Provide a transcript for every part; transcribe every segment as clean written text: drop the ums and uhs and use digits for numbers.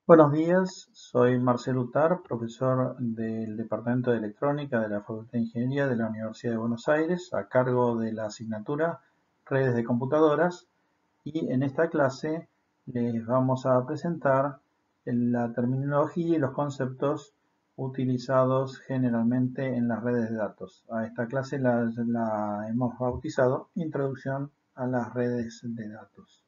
Buenos días, soy Marcel Utar, profesor del Departamento de Electrónica de la Facultad de Ingeniería de la Universidad de Buenos Aires, a cargo de la asignatura Redes de Computadoras, y en esta clase les vamos a presentar la terminología y los conceptos utilizados generalmente en las redes de datos. A esta clase la hemos bautizado Introducción a las redes de datos.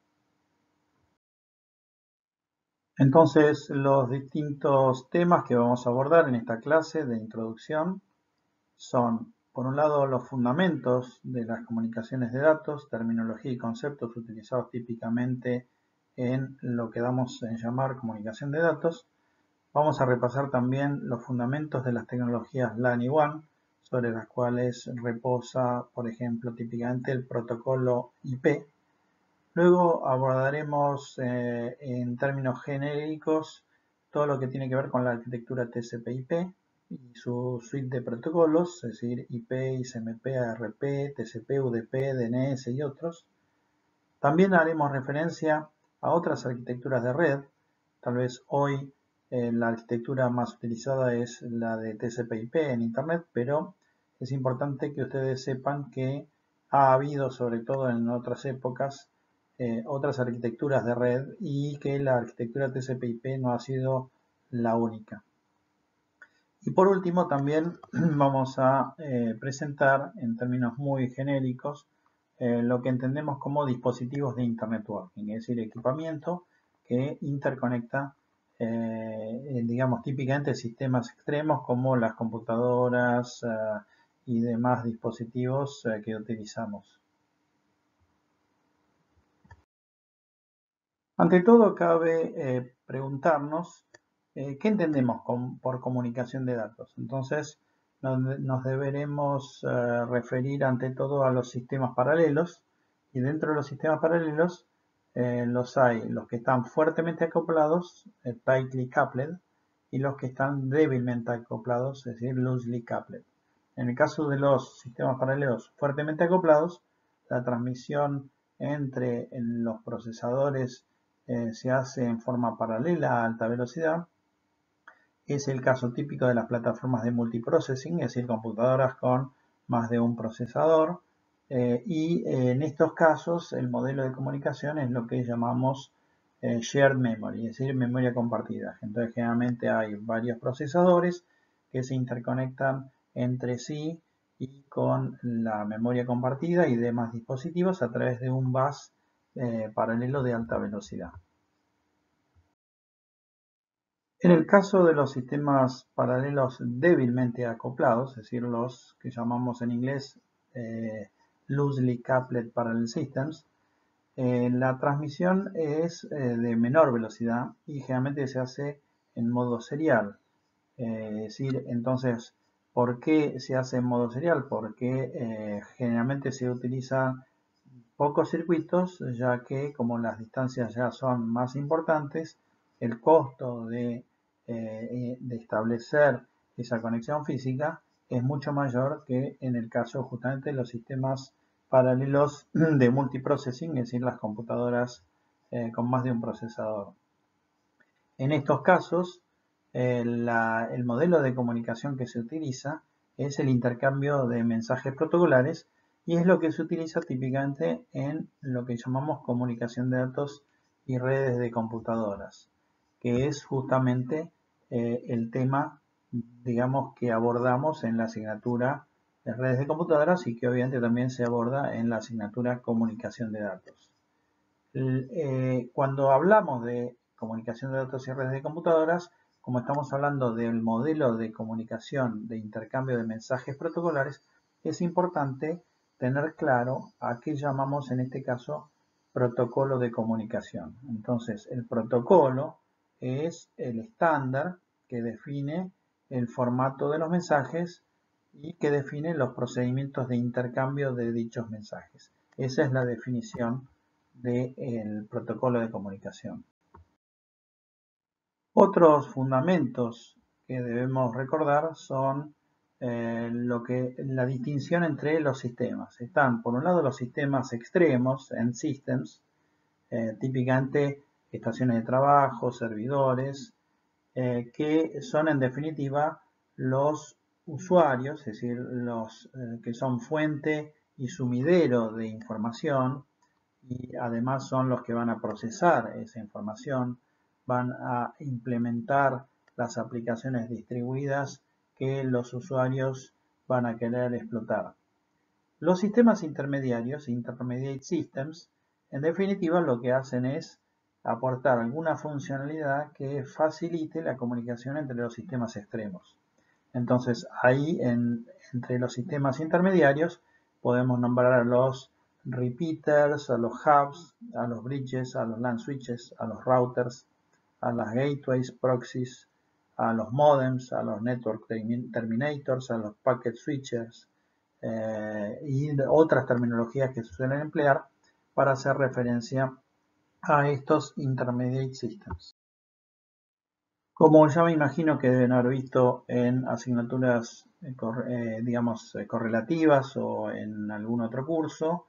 Entonces, los distintos temas que vamos a abordar en esta clase de introducción son, por un lado, los fundamentos de las comunicaciones de datos, terminología y conceptos utilizados típicamente en lo que damos en llamar comunicación de datos. Vamos a repasar también los fundamentos de las tecnologías LAN y WAN, sobre las cuales reposa, por ejemplo, típicamente el protocolo IP. Luego abordaremos en términos genéricos todo lo que tiene que ver con la arquitectura TCP/IP y su suite de protocolos, es decir, IP, ICMP, ARP, TCP, UDP, DNS y otros. También haremos referencia a otras arquitecturas de red. Tal vez hoy la arquitectura más utilizada es la de TCP/IP en Internet, pero es importante que ustedes sepan que ha habido, sobre todo en otras épocas, otras arquitecturas de red y que la arquitectura TCP/IP no ha sido la única. Y por último también vamos a presentar en términos muy genéricos lo que entendemos como dispositivos de Internet Networking, es decir, equipamiento que interconecta, digamos, típicamente sistemas extremos como las computadoras y demás dispositivos que utilizamos. Ante todo, cabe preguntarnos qué entendemos por comunicación de datos. Entonces, nos deberemos referir ante todo a los sistemas paralelos, y dentro de los sistemas paralelos los hay los que están fuertemente acoplados, tightly coupled, y los que están débilmente acoplados, es decir, loosely coupled. En el caso de los sistemas paralelos fuertemente acoplados, la transmisión entre los procesadores se hace en forma paralela a alta velocidad. Es el caso típico de las plataformas de multiprocessing, es decir, computadoras con más de un procesador. Y en estos casos el modelo de comunicación es lo que llamamos shared memory, es decir, memoria compartida. Entonces generalmente hay varios procesadores que se interconectan entre sí y con la memoria compartida y demás dispositivos a través de un bus paralelo de alta velocidad. En el caso de los sistemas paralelos débilmente acoplados, es decir, los que llamamos en inglés loosely coupled parallel systems, la transmisión es de menor velocidad y generalmente se hace en modo serial. Es decir, entonces, ¿por qué se hace en modo serial? Porque generalmente se utilizan pocos circuitos, ya que como las distancias ya son más importantes, el costo de establecer esa conexión física es mucho mayor que en el caso justamente de los sistemas paralelos de multiprocessing, es decir, las computadoras con más de un procesador. En estos casos, el modelo de comunicación que se utiliza es el intercambio de mensajes protocolares y es lo que se utiliza típicamente en lo que llamamos comunicación de datos y redes de computadoras, que es justamente el tema, digamos, que abordamos en la asignatura de redes de computadoras y que obviamente también se aborda en la asignatura comunicación de datos. Cuando hablamos de comunicación de datos y redes de computadoras, como estamos hablando del modelo de comunicación de intercambio de mensajes protocolares, es importante tener claro a qué llamamos en este caso protocolo de comunicación. Entonces, el protocolo es el estándar que define el formato de los mensajes y que define los procedimientos de intercambio de dichos mensajes. Esa es la definición del protocolo de comunicación. Otros fundamentos que debemos recordar son la distinción entre los sistemas. Están, por un lado, los sistemas extremos, end systems, típicamente estaciones de trabajo, servidores, que son en definitiva los usuarios, es decir, los que son fuente y sumidero de información, y además son los que van a procesar esa información, van a implementar las aplicaciones distribuidas que los usuarios van a querer explotar. Los sistemas intermediarios, Intermediate Systems, en definitiva lo que hacen es aportar alguna funcionalidad que facilite la comunicación entre los sistemas extremos. Entonces, ahí entre los sistemas intermediarios podemos nombrar a los repeaters, a los hubs, a los bridges, a los LAN switches, a los routers, a las gateways, proxies, a los modems, a los network terminators, a los packet switchers y otras terminologías que se suelen emplear para hacer referencia a estos intermediate systems. Como ya me imagino que deben haber visto en asignaturas, correlativas o en algún otro curso,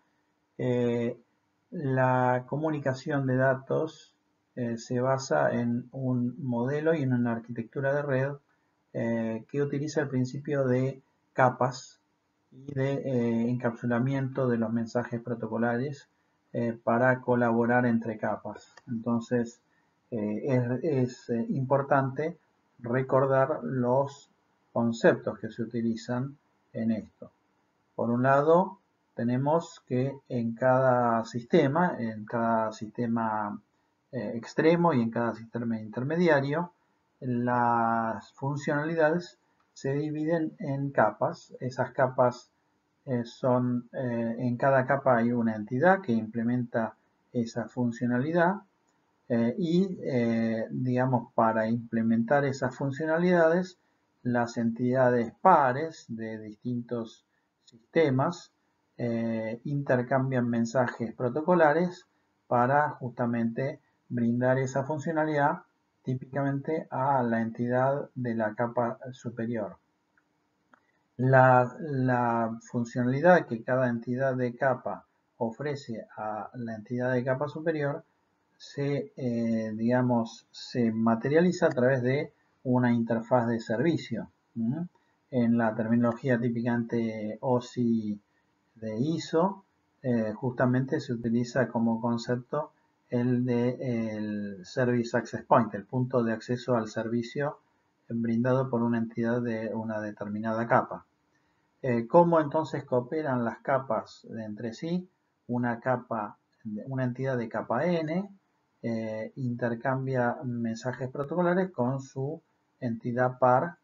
la comunicación de datos se basa en un modelo y en una arquitectura de red que utiliza el principio de capas y de encapsulamiento de los mensajes protocolares para colaborar entre capas. Entonces, es importante recordar los conceptos que se utilizan en esto. Por un lado, tenemos que en cada sistema extremo y en cada sistema intermediario, las funcionalidades se dividen en capas. Esas capas en cada capa hay una entidad que implementa esa funcionalidad digamos, para implementar esas funcionalidades, las entidades pares de distintos sistemas intercambian mensajes protocolares para justamente brindar esa funcionalidad típicamente a la entidad de la capa superior. La funcionalidad que cada entidad de capa ofrece a la entidad de capa superior se materializa a través de una interfaz de servicio. En la terminología típicamente OSI de ISO, justamente se utiliza como concepto el Service Access Point, el punto de acceso al servicio brindado por una entidad de una determinada capa. ¿Cómo entonces cooperan las capas entre sí? Una entidad de capa N intercambia mensajes protocolares con su entidad par,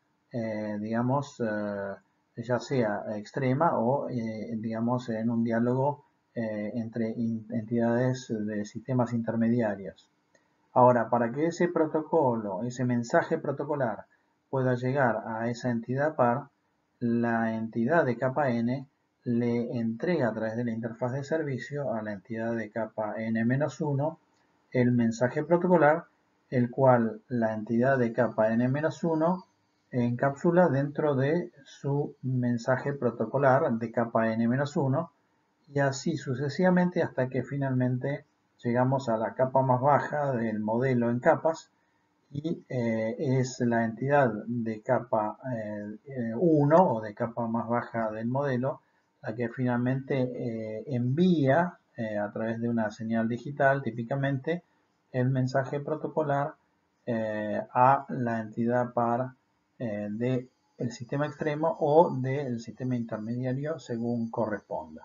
ya sea extrema o, en un diálogo entre entidades de sistemas intermediarios. Ahora, para que ese protocolo, ese mensaje protocolar pueda llegar a esa entidad par, la entidad de capa N le entrega a través de la interfaz de servicio a la entidad de capa N-1 el mensaje protocolar, el cual la entidad de capa N-1 encapsula dentro de su mensaje protocolar de capa N-1 y así sucesivamente hasta que finalmente llegamos a la capa más baja del modelo en capas y es la entidad de capa 1 o de capa más baja del modelo la que finalmente envía a través de una señal digital típicamente el mensaje protocolar a la entidad par del sistema extremo o del sistema intermediario según corresponda.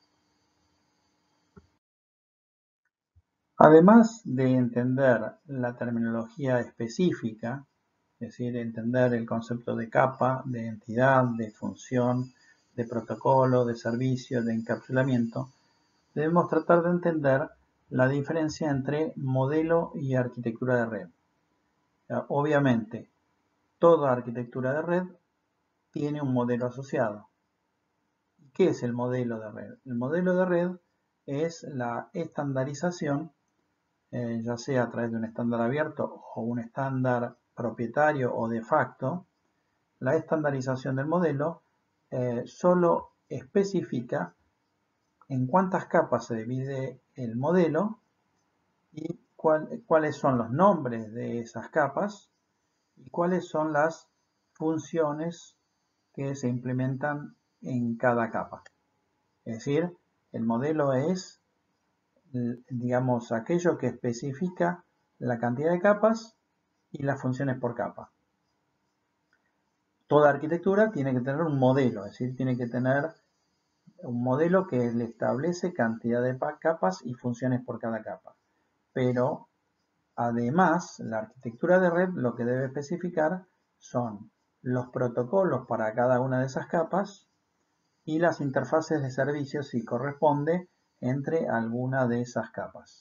Además de entender la terminología específica, es decir, entender el concepto de capa, de entidad, de función, de protocolo, de servicio, de encapsulamiento, debemos tratar de entender la diferencia entre modelo y arquitectura de red. Obviamente, toda arquitectura de red tiene un modelo asociado. ¿Qué es el modelo de red? El modelo de red es la estandarización, ya sea a través de un estándar abierto o un estándar propietario o de facto. La estandarización del modelo solo especifica en cuántas capas se divide el modelo y cuáles son los nombres de esas capas y cuáles son las funciones que se implementan en cada capa. Es decir, el modelo es, digamos, aquello que especifica la cantidad de capas y las funciones por capa. Toda arquitectura tiene que tener un modelo, es decir, tiene que tener un modelo que le establece cantidad de capas y funciones por cada capa. Pero además, la arquitectura de red lo que debe especificar son los protocolos para cada una de esas capas y las interfaces de servicios si corresponde entre alguna de esas capas.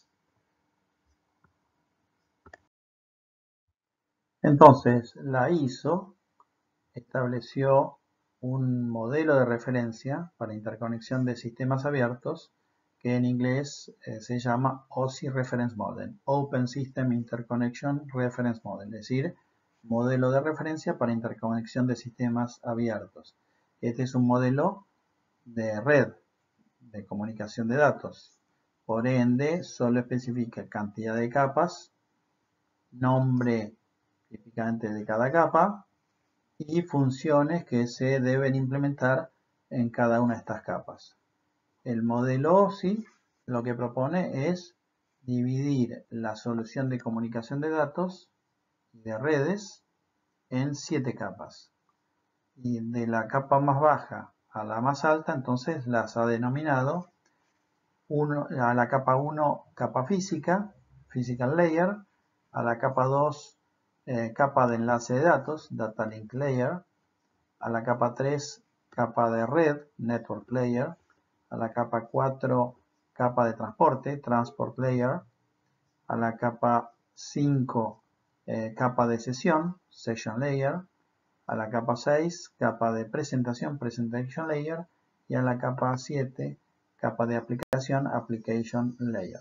Entonces, la ISO estableció un modelo de referencia para interconexión de sistemas abiertos que en inglés se llama OSI Reference Model, Open System Interconnection Reference Model, es decir, modelo de referencia para interconexión de sistemas abiertos. Este es un modelo de red de comunicación de datos. Por ende, solo especifica cantidad de capas, nombre típicamente de cada capa y funciones que se deben implementar en cada una de estas capas. El modelo OSI lo que propone es dividir la solución de comunicación de datos y de redes en 7 capas. Y de la capa más baja a la más alta, entonces las ha denominado a la capa 1 capa física, Physical Layer, a la capa 2 capa de enlace de datos, Data Link Layer, a la capa 3 capa de red, Network Layer, a la capa 4 capa de transporte, Transport Layer, a la capa 5 capa de sesión, Session Layer, a la capa 6 capa de presentación, Presentation Layer, y a la capa 7 capa de aplicación, Application Layer.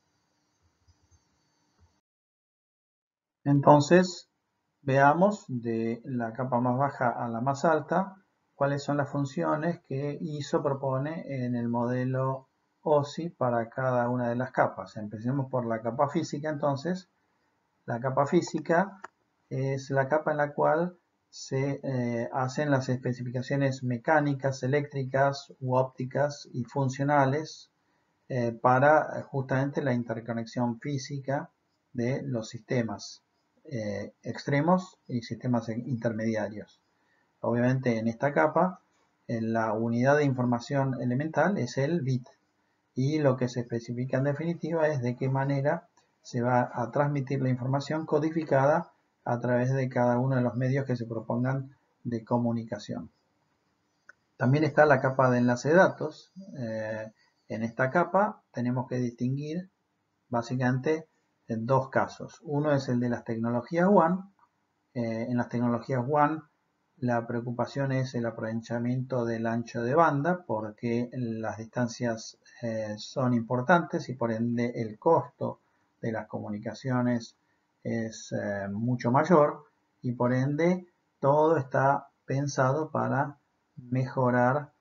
Entonces, veamos de la capa más baja a la más alta cuáles son las funciones que ISO propone en el modelo OSI para cada una de las capas. Empecemos por la capa física. Entonces, la capa física es la capa en la cual se hacen las especificaciones mecánicas, eléctricas u ópticas y funcionales para justamente la interconexión física de los sistemas extremos y sistemas intermediarios. Obviamente en esta capa la unidad de información elemental es el bit y lo que se especifica en definitiva es de qué manera se va a transmitir la información codificada a través de cada uno de los medios que se propongan de comunicación. También está la capa de enlace de datos. En esta capa tenemos que distinguir básicamente en dos casos. Uno es el de las tecnologías WAN. En las tecnologías WAN la preocupación es el aprovechamiento del ancho de banda porque las distancias son importantes y por ende el costo de las comunicaciones es mucho mayor y por ende todo está pensado para mejorar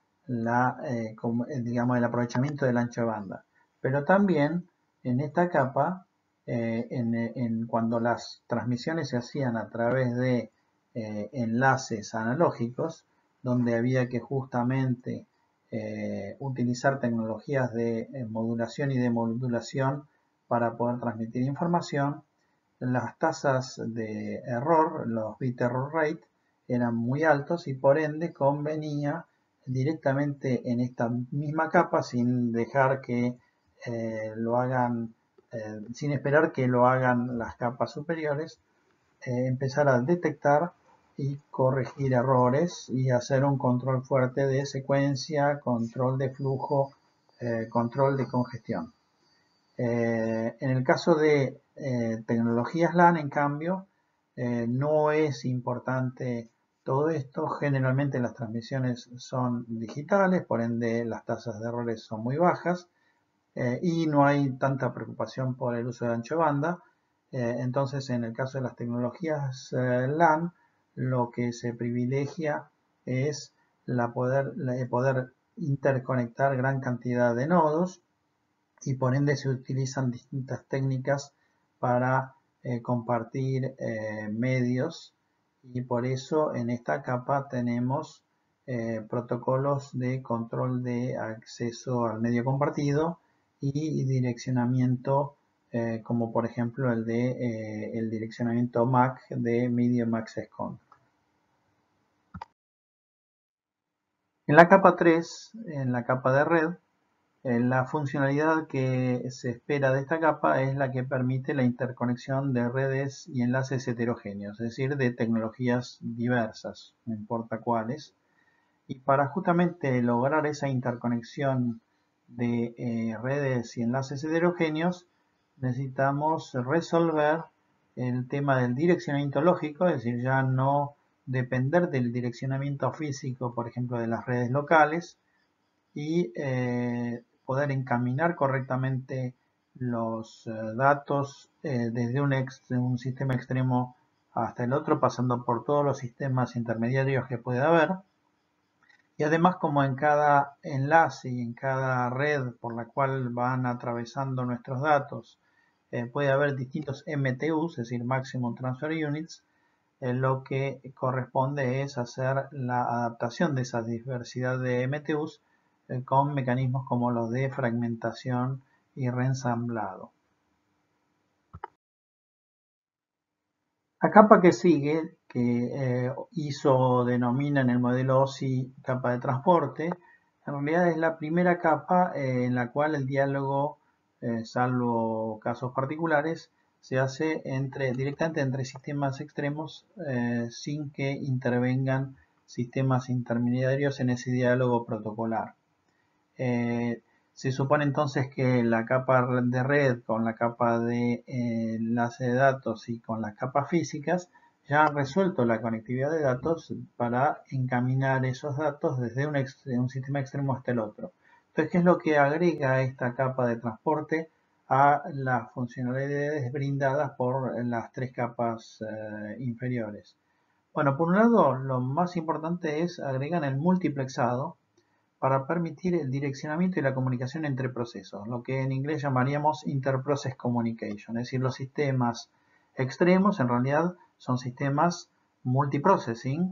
digamos, el aprovechamiento del ancho de banda. Pero también en esta capa, cuando las transmisiones se hacían a través de enlaces analógicos, donde había que justamente utilizar tecnologías de modulación y demodulación para poder transmitir información, las tasas de error, los bit error rate, eran muy altos y por ende convenía directamente en esta misma capa sin dejar que lo hagan, sin esperar que lo hagan las capas superiores, empezar a detectar y corregir errores y hacer un control fuerte de secuencia, control de flujo, control de congestión. En el caso de tecnologías LAN, en cambio, no es importante todo esto. Generalmente las transmisiones son digitales, por ende las tasas de errores son muy bajas y no hay tanta preocupación por el uso de ancho de banda. Entonces, en el caso de las tecnologías LAN, lo que se privilegia es poder interconectar gran cantidad de nodos y por ende se utilizan distintas técnicas para compartir medios, y por eso en esta capa tenemos protocolos de control de acceso al medio compartido y direccionamiento, como por ejemplo el direccionamiento MAC de Medium Access Control. En la capa 3, en la capa de red, la funcionalidad que se espera de esta capa es la que permite la interconexión de redes y enlaces heterogéneos, es decir, de tecnologías diversas, no importa cuáles. Y para justamente lograr esa interconexión de redes y enlaces heterogéneos, necesitamos resolver el tema del direccionamiento lógico, es decir, ya no depender del direccionamiento físico, por ejemplo, de las redes locales, y poder encaminar correctamente los datos desde un sistema extremo hasta el otro, pasando por todos los sistemas intermediarios que puede haber. Y además, como en cada enlace y en cada red por la cual van atravesando nuestros datos puede haber distintos MTUs, es decir, Maximum Transfer Units, lo que corresponde es hacer la adaptación de esa diversidad de MTUs con mecanismos como los de fragmentación y reensamblado. La capa que sigue, que ISO denomina en el modelo OSI capa de transporte, en realidad es la primera capa en la cual el diálogo, salvo casos particulares, se hace directamente entre sistemas extremos sin que intervengan sistemas intermediarios en ese diálogo protocolar. Se supone entonces que la capa de red con la capa de enlace de datos y con las capas físicas ya han resuelto la conectividad de datos para encaminar esos datos desde un sistema extremo hasta el otro. Entonces, ¿qué es lo que agrega esta capa de transporte a las funcionalidades brindadas por las tres capas inferiores? Bueno, por un lado, lo más importante es agregar el multiplexado para permitir el direccionamiento y la comunicación entre procesos, lo que en inglés llamaríamos interprocess communication, es decir, los sistemas extremos en realidad son sistemas multiprocessing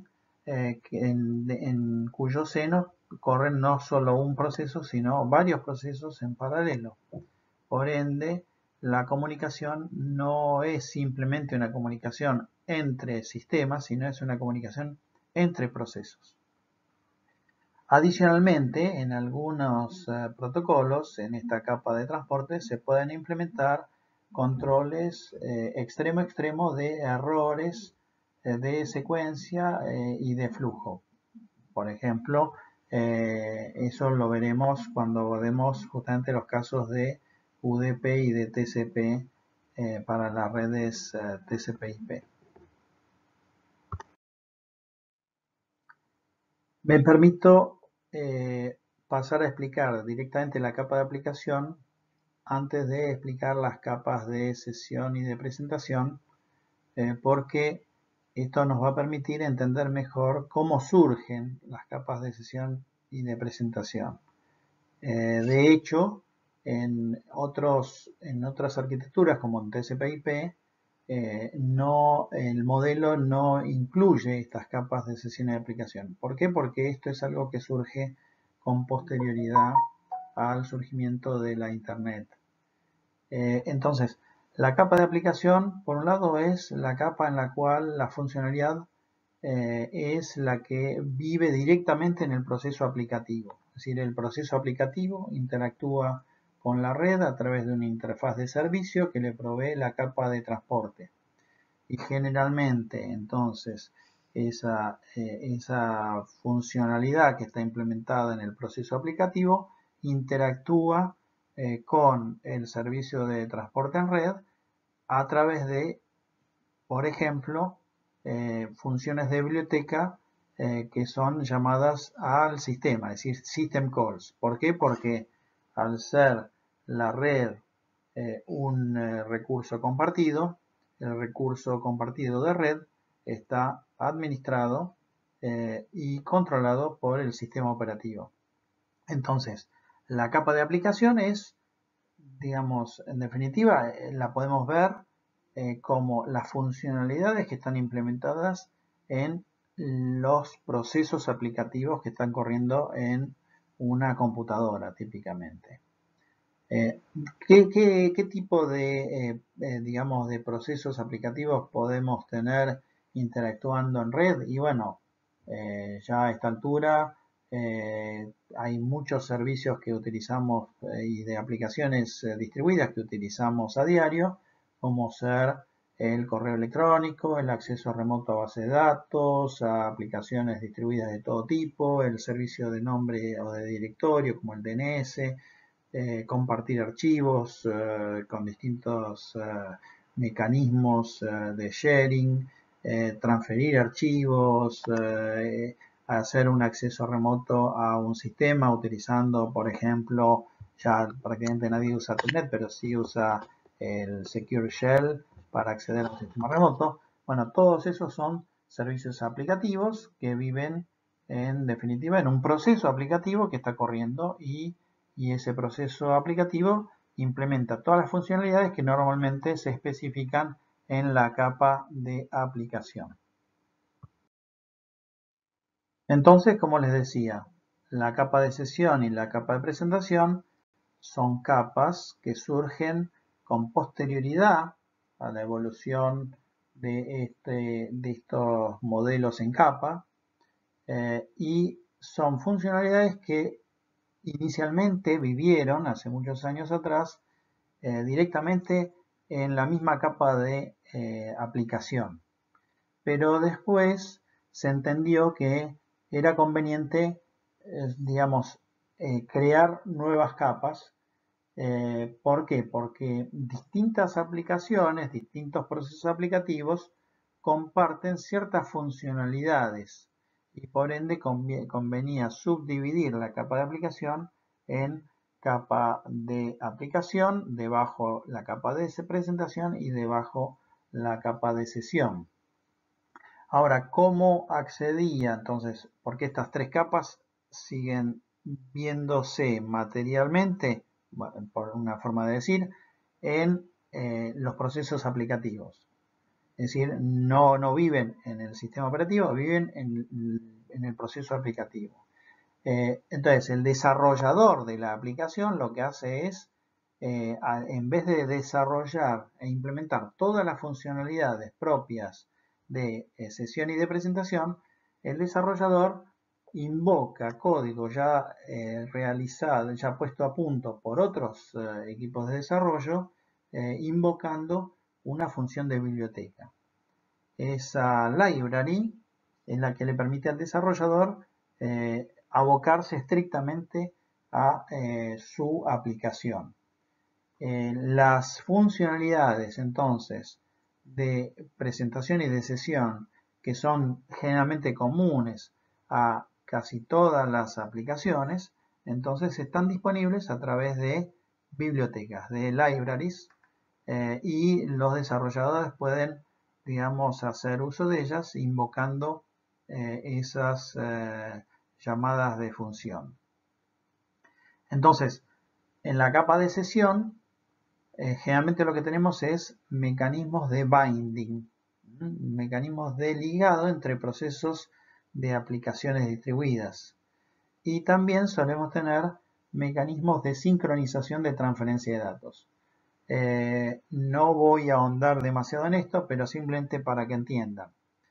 en cuyo seno corren no solo un proceso, sino varios procesos en paralelo. Por ende, la comunicación no es simplemente una comunicación entre sistemas, sino es una comunicación entre procesos. Adicionalmente, en algunos protocolos, en esta capa de transporte, se pueden implementar controles extremo a extremo de errores de secuencia y de flujo. Por ejemplo, eso lo veremos cuando vemos justamente los casos de UDP y de TCP para las redes TCP/IP. Me permito pasar a explicar directamente la capa de aplicación antes de explicar las capas de sesión y de presentación, porque esto nos va a permitir entender mejor cómo surgen las capas de sesión y de presentación. De hecho, en otras arquitecturas como en TCP/IP, el modelo no incluye estas capas de sesión y de aplicación. ¿Por qué? Porque esto es algo que surge con posterioridad al surgimiento de la Internet. Entonces, la capa de aplicación, por un lado, es la capa en la cual la funcionalidad es la que vive directamente en el proceso aplicativo. Es decir, el proceso aplicativo interactúa con la red a través de una interfaz de servicio que le provee la capa de transporte. Y generalmente, entonces, esa funcionalidad que está implementada en el proceso aplicativo interactúa con el servicio de transporte en red a través de, por ejemplo, funciones de biblioteca que son llamadas al sistema, es decir, system calls. ¿Por qué? Porque al ser la red un recurso compartido, el recurso compartido de red está administrado y controlado por el sistema operativo. Entonces, la capa de aplicación es, digamos, en definitiva, la podemos ver como las funcionalidades que están implementadas en los procesos aplicativos que están corriendo en una computadora típicamente. ¿Qué tipo de, digamos, de procesos aplicativos podemos tener interactuando en red? Y bueno, ya a esta altura hay muchos servicios que utilizamos y de aplicaciones distribuidas que utilizamos a diario, como ser el correo electrónico, el acceso remoto a base de datos, a aplicaciones distribuidas de todo tipo, el servicio de nombre o de directorio como el DNS, compartir archivos con distintos mecanismos de sharing, transferir archivos, hacer un acceso remoto a un sistema utilizando, por ejemplo, ya prácticamente nadie usa Telnet, pero sí usa el Secure Shell para acceder a un sistema remoto. Bueno, todos esos son servicios aplicativos que viven en definitiva en un proceso aplicativo que está corriendo y ese proceso aplicativo implementa todas las funcionalidades que normalmente se especifican en la capa de aplicación. Entonces, como les decía, la capa de sesión y la capa de presentación son capas que surgen con posterioridad a la evolución de estos modelos en capa y son funcionalidades que inicialmente vivieron hace muchos años atrás directamente en la misma capa de aplicación. Pero después se entendió que era conveniente, digamos, crear nuevas capas. ¿Por qué? Porque distintas aplicaciones, distintos procesos aplicativos comparten ciertas funcionalidades y por ende convenía subdividir la capa de aplicación en capa de aplicación, debajo la capa de presentación y debajo la capa de sesión. Ahora, ¿cómo accedía? Entonces, ¿por qué estas tres capas siguen viéndose materialmente, bueno, por una forma de decir, en los procesos aplicativos? Es decir, no viven en el sistema operativo, viven en el proceso aplicativo. Entonces, el desarrollador de la aplicación lo que hace es, en vez de desarrollar e implementar todas las funcionalidades propias de sesión y de presentación, el desarrollador invoca código ya realizado, ya puesto a punto por otros equipos de desarrollo, invocando una función de biblioteca. Esa library es la que le permite al desarrollador abocarse estrictamente a su aplicación. Las funcionalidades entonces de presentación y de sesión que son generalmente comunes a casi todas las aplicaciones, entonces están disponibles a través de bibliotecas, de libraries, y los desarrolladores pueden, digamos, hacer uso de ellas invocando esas llamadas de función. Entonces, en la capa de sesión, generalmente lo que tenemos es mecanismos de binding, mecanismos de ligado entre procesos de aplicaciones distribuidas. Y también solemos tener mecanismos de sincronización de transferencia de datos. No voy a ahondar demasiado en esto, pero simplemente para que entiendan.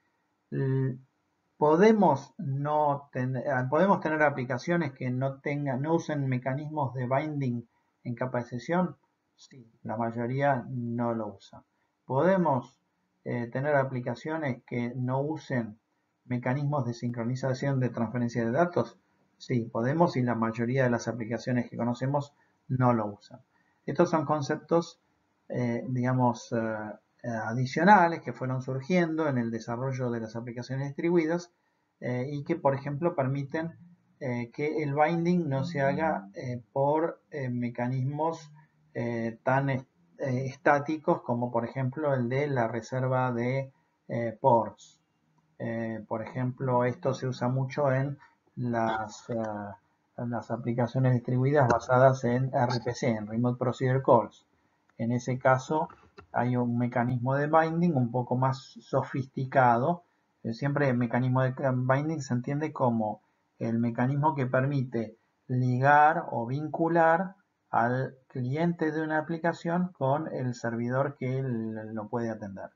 Podemos tener aplicaciones que no usen mecanismos de binding en capa de sesión. Sí, la mayoría no lo usa. Podemos tener aplicaciones que no usen mecanismos de sincronización de transferencia de datos. Sí, podemos y la mayoría de las aplicaciones que conocemos no lo usan. Estos son conceptos, digamos, adicionales que fueron surgiendo en el desarrollo de las aplicaciones distribuidas y que, por ejemplo, permiten que el binding no se haga por mecanismos tan estáticos como, por ejemplo, el de la reserva de ports. Por ejemplo, esto se usa mucho en las aplicaciones distribuidas basadas en RPC, en Remote Procedure Calls. En ese caso, hay un mecanismo de binding un poco más sofisticado. Siempre el mecanismo de binding se entiende como el mecanismo que permite ligar o vincular al cliente de una aplicación con el servidor que lo puede atender.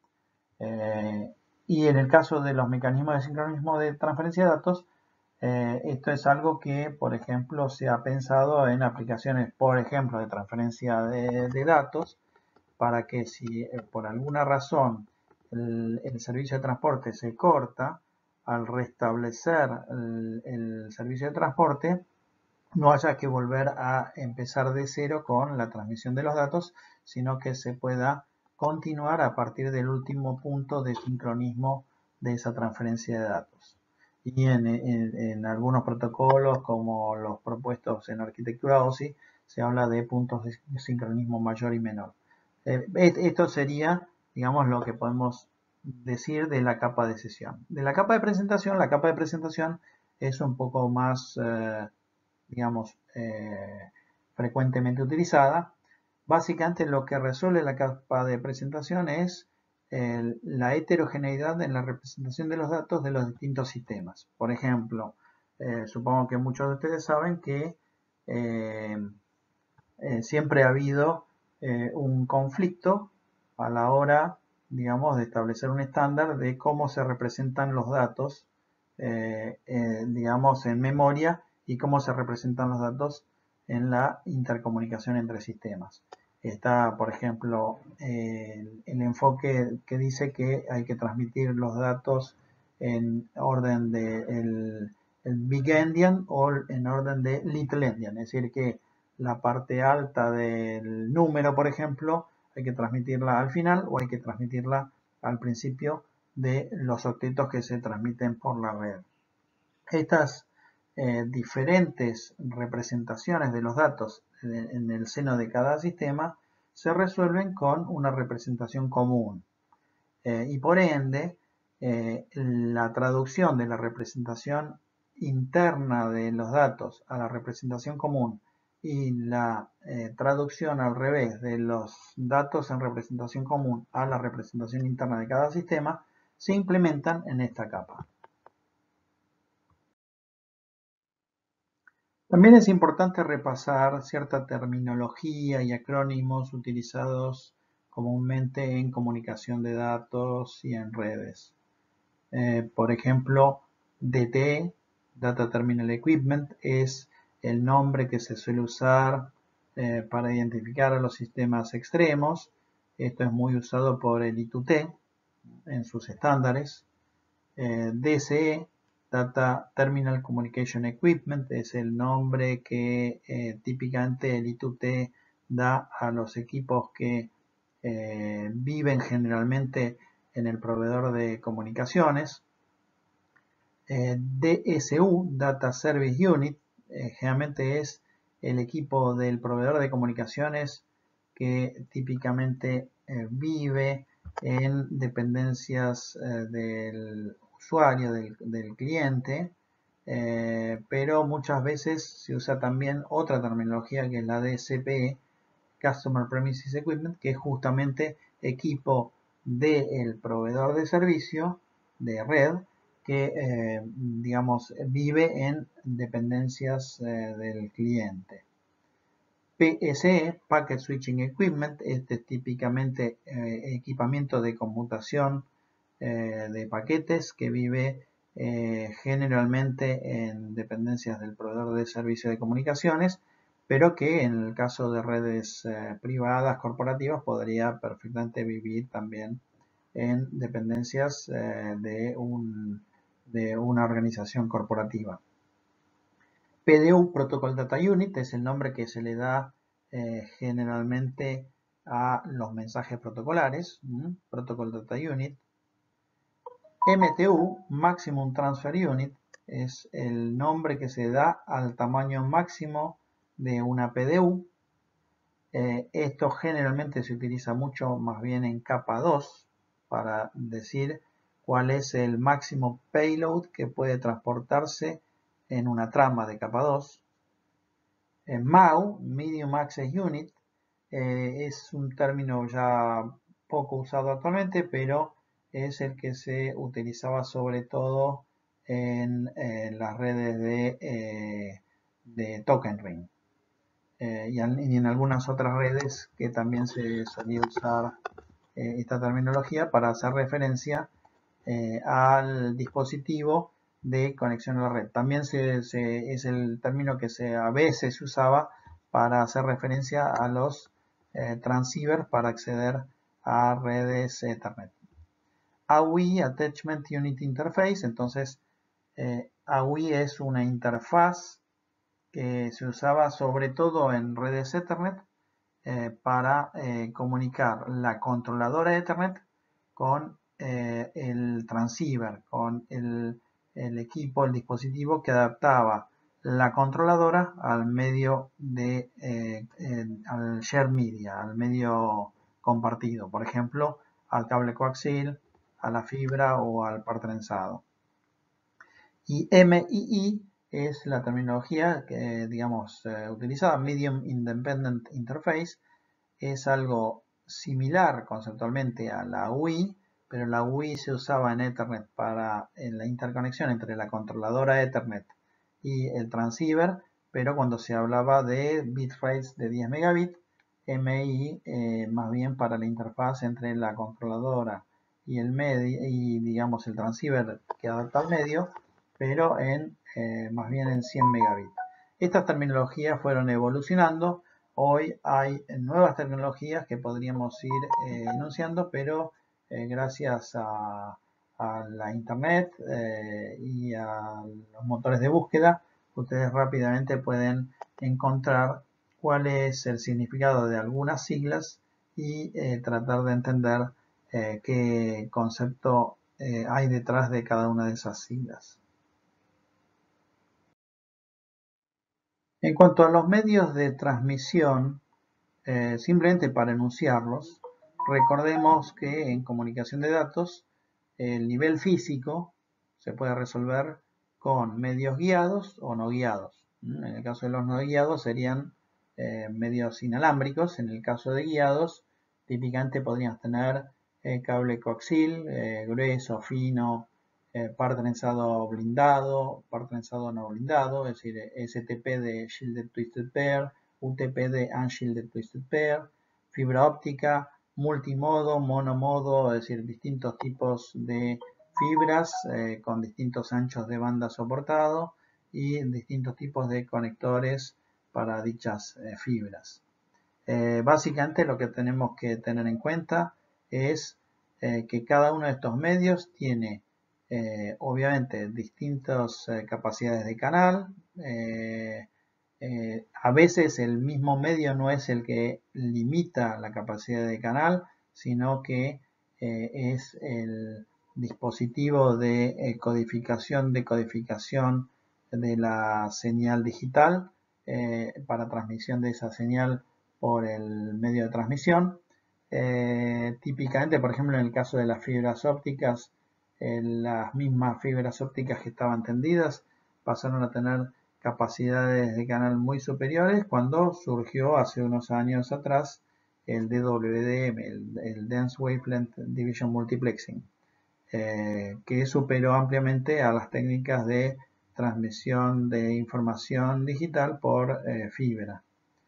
Y en el caso de los mecanismos de sincronismo de transferencia de datos, esto es algo que, por ejemplo, se ha pensado en aplicaciones, por ejemplo, de transferencia de datos, para que si por alguna razón el servicio de transporte se corta, al restablecer el servicio de transporte, no haya que volver a empezar de cero con la transmisión de los datos, sino que se pueda continuar a partir del último punto de sincronismo de esa transferencia de datos. Y en algunos protocolos, como los propuestos en arquitectura OSI, se habla de puntos de sincronismo mayor y menor. Esto sería, digamos, lo que podemos decir de la capa de sesión. De la capa de presentación es un poco más digamos, frecuentemente utilizada. Básicamente lo que resuelve la capa de presentación es la heterogeneidad en la representación de los datos de los distintos sistemas. Por ejemplo, supongo que muchos de ustedes saben que siempre ha habido un conflicto a la hora, digamos, de establecer un estándar de cómo se representan los datos, digamos, en memoria y cómo se representan los datos en la intercomunicación entre sistemas. Está, por ejemplo, el enfoque que dice que hay que transmitir los datos en orden de el Big Endian o en orden de Little Endian, es decir, que la parte alta del número, por ejemplo, hay que transmitirla al final o hay que transmitirla al principio de los octetos que se transmiten por la red. Estas diferentes representaciones de los datos en el seno de cada sistema se resuelven con una representación común. Y por ende, la traducción de la representación interna de los datos a la representación común y la traducción al revés de los datos en representación común a la representación interna de cada sistema se implementan en esta capa. También es importante repasar cierta terminología y acrónimos utilizados comúnmente en comunicación de datos y en redes. Por ejemplo, DTE, Data Terminal Equipment, es el nombre que se suele usar para identificar a los sistemas extremos. Esto es muy usado por el I2T en sus estándares. DCE, Data Terminal Communication Equipment, es el nombre que típicamente el I2T da a los equipos que viven generalmente en el proveedor de comunicaciones. DSU, Data Service Unit, generalmente es el equipo del proveedor de comunicaciones que típicamente vive en dependencias del usuario, del cliente, pero muchas veces se usa también otra terminología que es la DCPE, Customer Premises Equipment, que es justamente equipo del proveedor de servicio de red que, digamos, vive en dependencias del cliente. PSE, Packet Switching Equipment, este es típicamente equipamiento de conmutación de paquetes que vive generalmente en dependencias del proveedor de servicio de comunicaciones, pero que en el caso de redes privadas, corporativas, podría perfectamente vivir también en dependencias de una organización corporativa. PDU, Protocol Data Unit, es el nombre que se le da generalmente a los mensajes protocolares, Protocol Data Unit. MTU, Maximum Transfer Unit, es el nombre que se da al tamaño máximo de una PDU. Esto generalmente se utiliza mucho más bien en capa 2 para decir cuál es el máximo payload que puede transportarse en una trama de capa 2. MAU, Medium Access Unit, es un término ya poco usado actualmente, pero es el que se utilizaba sobre todo en las redes de Token Ring. Y en algunas otras redes que también se solía usar esta terminología para hacer referencia al dispositivo de conexión a la red. También es el término que a veces se usaba para hacer referencia a los transceivers para acceder a redes Ethernet. AUI, Attachment Unit Interface, entonces AUI es una interfaz que se usaba sobre todo en redes Ethernet para comunicar la controladora Ethernet con el transceiver, con el equipo, el dispositivo que adaptaba la controladora al medio al shared media, al medio compartido, por ejemplo, al cable coaxial, a la fibra o al par trenzado. Y MII es la terminología que, digamos, utilizada, Medium Independent Interface, es algo similar conceptualmente a la UI, pero la UI se usaba en Ethernet para la interconexión entre la controladora Ethernet y el transceiver, pero cuando se hablaba de bitrates de 10 megabits, MI más bien para la interfaz entre la controladora y el medio y digamos el transceiver que adapta al medio, pero más bien en 100 megabits. Estas terminologías fueron evolucionando. Hoy hay nuevas tecnologías que podríamos ir enunciando, pero gracias a la internet y a los motores de búsqueda, ustedes rápidamente pueden encontrar cuál es el significado de algunas siglas y tratar de entender qué concepto hay detrás de cada una de esas siglas. En cuanto a los medios de transmisión, simplemente para enunciarlos, recordemos que en comunicación de datos el nivel físico se puede resolver con medios guiados o no guiados. En el caso de los no guiados serían medios inalámbricos. En el caso de guiados, típicamente podríamos tener cable coaxial, grueso, fino, par trenzado blindado, par trenzado no blindado, es decir, STP de Shielded Twisted Pair, UTP de Unshielded Twisted Pair, fibra óptica, multimodo, monomodo, es decir, distintos tipos de fibras con distintos anchos de banda soportado y distintos tipos de conectores para dichas fibras. Básicamente lo que tenemos que tener en cuenta es que cada uno de estos medios tiene obviamente distintas capacidades de canal. A veces el mismo medio no es el que limita la capacidad de canal, sino que es el dispositivo de codificación, decodificación de la señal digital para transmisión de esa señal por el medio de transmisión. Típicamente, por ejemplo, en el caso de las fibras ópticas, las mismas fibras ópticas que estaban tendidas pasaron a tener capacidades de canal muy superiores cuando surgió hace unos años atrás el DWDM, el Dense Wavelength Division Multiplexing, que superó ampliamente a las técnicas de transmisión de información digital por fibra.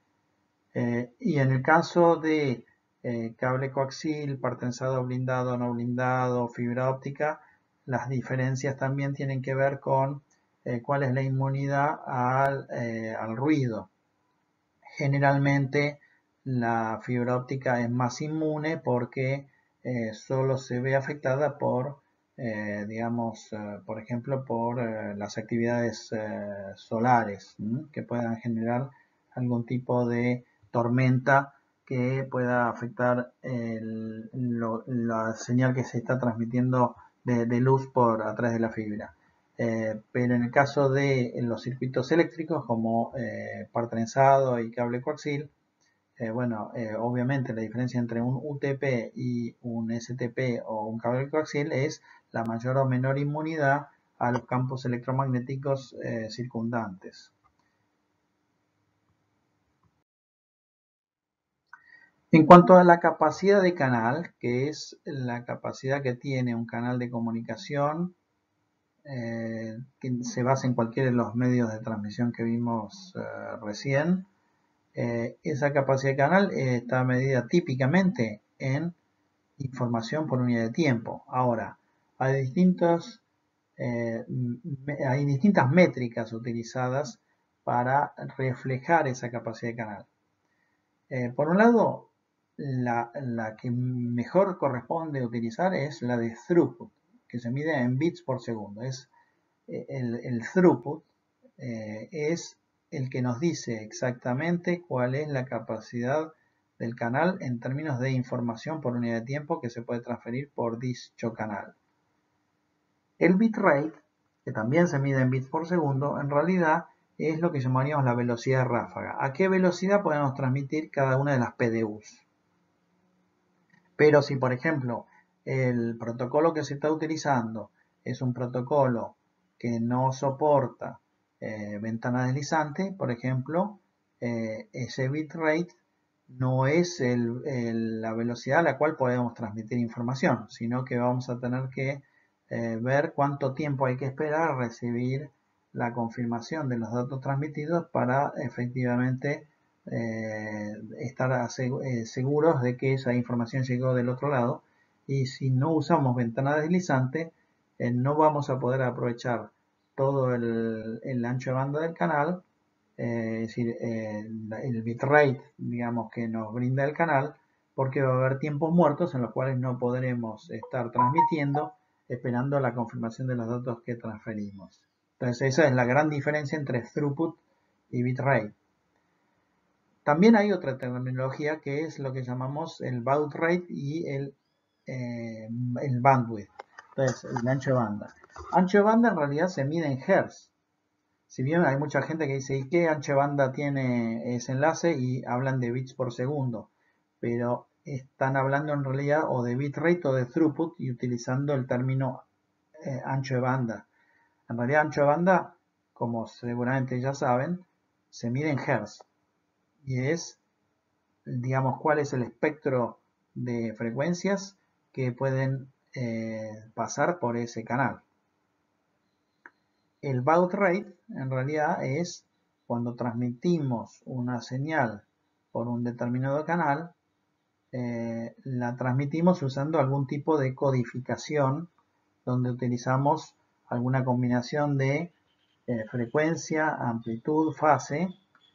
Y en el caso de cable coaxial, par trenzado blindado, no blindado, fibra óptica, las diferencias también tienen que ver con cuál es la inmunidad al ruido. Generalmente la fibra óptica es más inmune porque solo se ve afectada por, digamos, por ejemplo, por las actividades solares que puedan generar algún tipo de tormenta que pueda afectar la señal que se está transmitiendo de luz por atrás de la fibra. Pero en el caso de los circuitos eléctricos como par trenzado y cable coaxial, bueno, obviamente la diferencia entre un UTP y un STP o un cable coaxial es la mayor o menor inmunidad a los campos electromagnéticos circundantes. En cuanto a la capacidad de canal, que es la capacidad que tiene un canal de comunicación, que se basa en cualquiera de los medios de transmisión que vimos recién, esa capacidad de canal está medida típicamente en información por unidad de tiempo. Ahora, hay hay distintas métricas utilizadas para reflejar esa capacidad de canal. Por un lado, la que mejor corresponde utilizar es la de throughput, que se mide en bits por segundo. El throughput es el que nos dice exactamente cuál es la capacidad del canal en términos de información por unidad de tiempo que se puede transferir por dicho canal. El bitrate, que también se mide en bits por segundo, en realidad es lo que llamaríamos la velocidad de ráfaga. ¿A qué velocidad podemos transmitir cada una de las PDUs? Pero si, por ejemplo, el protocolo que se está utilizando es un protocolo que no soporta ventana deslizante, por ejemplo, ese bitrate no es la velocidad a la cual podemos transmitir información, sino que vamos a tener que ver cuánto tiempo hay que esperar a recibir la confirmación de los datos transmitidos para efectivamente estar seguros de que esa información llegó del otro lado. Y si no usamos ventana deslizante, no vamos a poder aprovechar todo el ancho de banda del canal, es decir, el bitrate, digamos, que nos brinda el canal, porque va a haber tiempos muertos en los cuales no podremos estar transmitiendo esperando la confirmación de los datos que transferimos. Entonces esa es la gran diferencia entre throughput y bitrate. También hay otra terminología que es lo que llamamos el baud rate y el bandwidth, entonces el ancho de banda. Ancho de banda en realidad se mide en hertz. Si bien hay mucha gente que dice, ¿y qué ancho de banda tiene ese enlace? Y hablan de bits por segundo, pero están hablando en realidad o de bitrate o de throughput y utilizando el término ancho de banda. En realidad ancho de banda, como seguramente ya saben, se mide en hertz y es, digamos, cuál es el espectro de frecuencias que pueden pasar por ese canal. El baud rate en realidad es cuando transmitimos una señal por un determinado canal, la transmitimos usando algún tipo de codificación donde utilizamos alguna combinación de frecuencia, amplitud, fase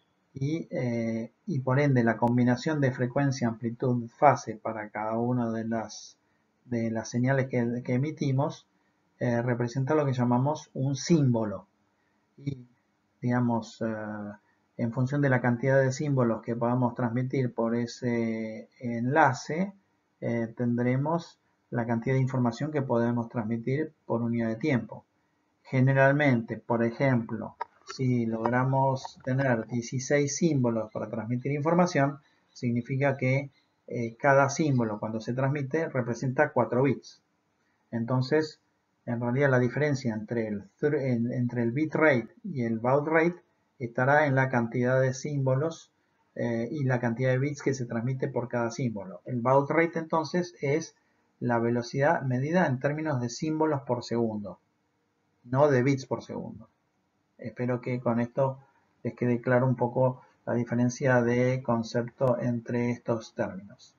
y por ende la combinación de frecuencia, amplitud, fase para cada una de las señales que emitimos representa lo que llamamos un símbolo. Y digamos, en función de la cantidad de símbolos que podamos transmitir por ese enlace, tendremos la cantidad de información que podemos transmitir por unidad de tiempo. Generalmente, por ejemplo, si logramos tener 16 símbolos para transmitir información, significa que cada símbolo cuando se transmite representa 4 bits. Entonces, en realidad la diferencia entre el bitrate y el baud rate estará en la cantidad de símbolos y la cantidad de bits que se transmite por cada símbolo. El baud rate entonces es la velocidad medida en términos de símbolos por segundo, no de bits por segundo. Espero que con esto les quede claro un poco la diferencia de concepto entre estos términos.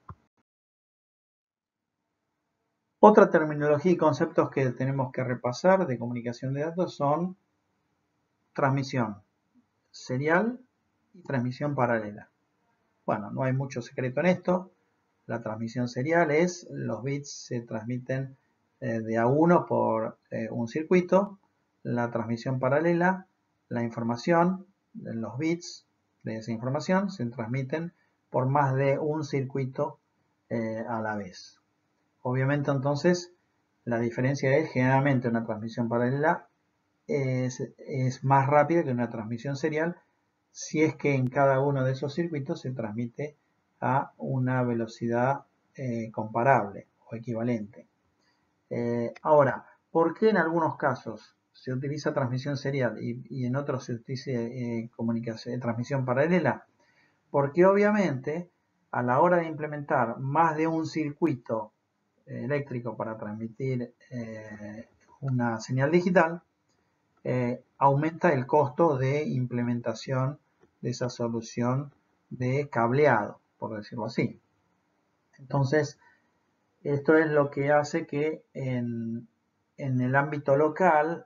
Otra terminología y conceptos que tenemos que repasar de comunicación de datos son transmisión serial y transmisión paralela. Bueno, no hay mucho secreto en esto. La transmisión serial es los bits se transmiten de a uno por un circuito. La transmisión paralela, la información, los bits de esa información se transmiten por más de un circuito a la vez. Obviamente entonces la diferencia es generalmente una transmisión paralela es más rápida que una transmisión serial si es que en cada uno de esos circuitos se transmite a una velocidad comparable o equivalente. Ahora, ¿por qué en algunos casos se utiliza transmisión serial y en otros se utiliza transmisión paralela? Porque obviamente a la hora de implementar más de un circuito eléctrico para transmitir una señal digital, aumenta el costo de implementación de esa solución de cableado, por decirlo así. Entonces, esto es lo que hace que en el ámbito local,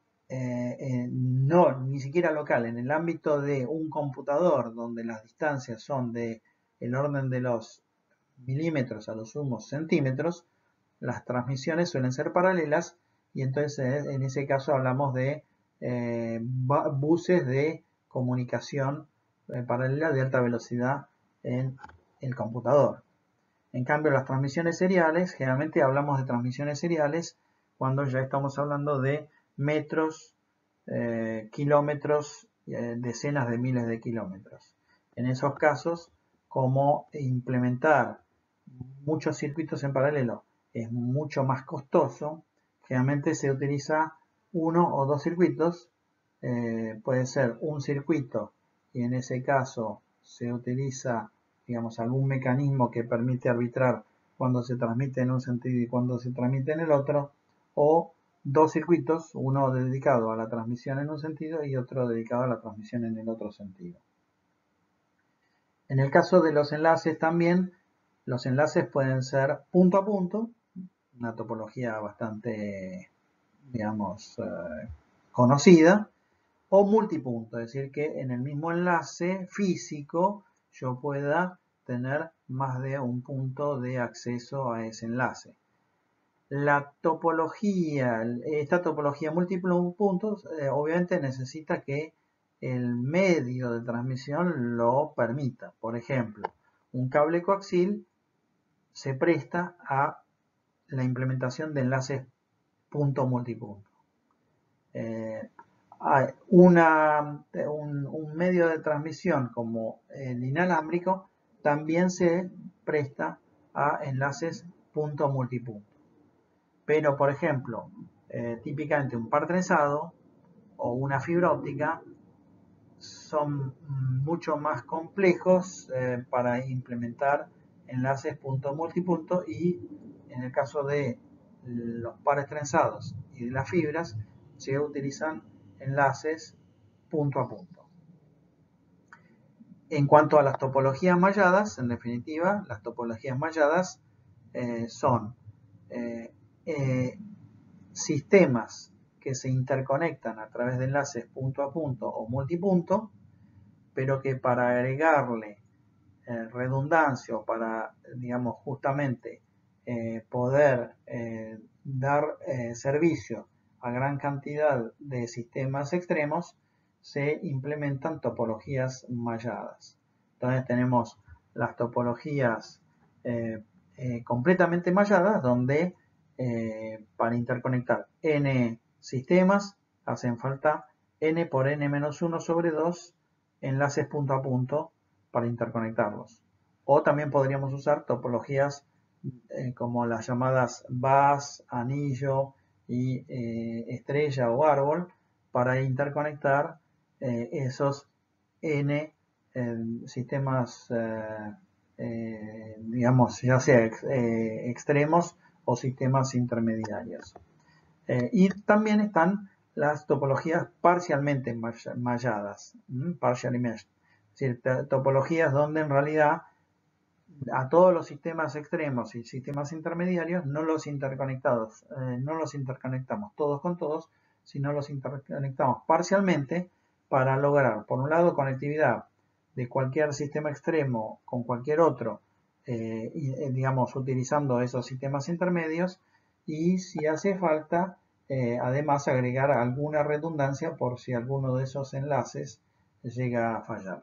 no, ni siquiera local, en el ámbito de un computador donde las distancias son de el orden de los milímetros a los sumos centímetros, las transmisiones suelen ser paralelas y entonces en ese caso hablamos de buses de comunicación paralela de alta velocidad en el computador. En cambio, las transmisiones seriales, generalmente hablamos de transmisiones seriales cuando ya estamos hablando de metros, kilómetros, decenas de miles de kilómetros. En esos casos, como implementar muchos circuitos en paralelo es mucho más costoso, generalmente se utiliza uno o dos circuitos, puede ser un circuito y en ese caso se utiliza, digamos, algún mecanismo que permite arbitrar cuando se transmite en un sentido y cuando se transmite en el otro, o dos circuitos, uno dedicado a la transmisión en un sentido y otro dedicado a la transmisión en el otro sentido. En el caso de los enlaces también, los enlaces pueden ser punto a punto, una topología bastante, digamos, conocida, o multipunto, es decir, que en el mismo enlace físico yo pueda tener más de un punto de acceso a ese enlace. La topología, esta topología múltiples puntos, obviamente necesita que el medio de transmisión lo permita. Por ejemplo, un cable coaxil se presta a la implementación de enlaces punto multipunto. Un medio de transmisión como el inalámbrico también se presta a enlaces punto multipunto. Pero, por ejemplo, típicamente un par trenzado o una fibra óptica son mucho más complejos para implementar enlaces punto multipunto y en el caso de los pares trenzados y de las fibras se utilizan enlaces punto a punto. En cuanto a las topologías malladas, en definitiva, las topologías malladas son sistemas que se interconectan a través de enlaces punto a punto o multipunto, pero que para agregarle redundancia o para, digamos, justamente poder dar servicio a gran cantidad de sistemas extremos, se implementan topologías malladas. Entonces tenemos las topologías completamente malladas, donde para interconectar n sistemas hacen falta n por n-1 sobre 2 enlaces punto a punto para interconectarlos. O también podríamos usar topologías como las llamadas bus, anillo y estrella o árbol para interconectar esos n sistemas, digamos, ya sea extremos o sistemas intermediarios. Y también están las topologías parcialmente malladas, partially meshed, es decir, topologías donde en realidad a todos los sistemas extremos y sistemas intermediarios no los interconectamos todos con todos, sino los interconectamos parcialmente para lograr, por un lado, conectividad de cualquier sistema extremo con cualquier otro, digamos, utilizando esos sistemas intermedios, y si hace falta, además agregar alguna redundancia por si alguno de esos enlaces llega a fallar.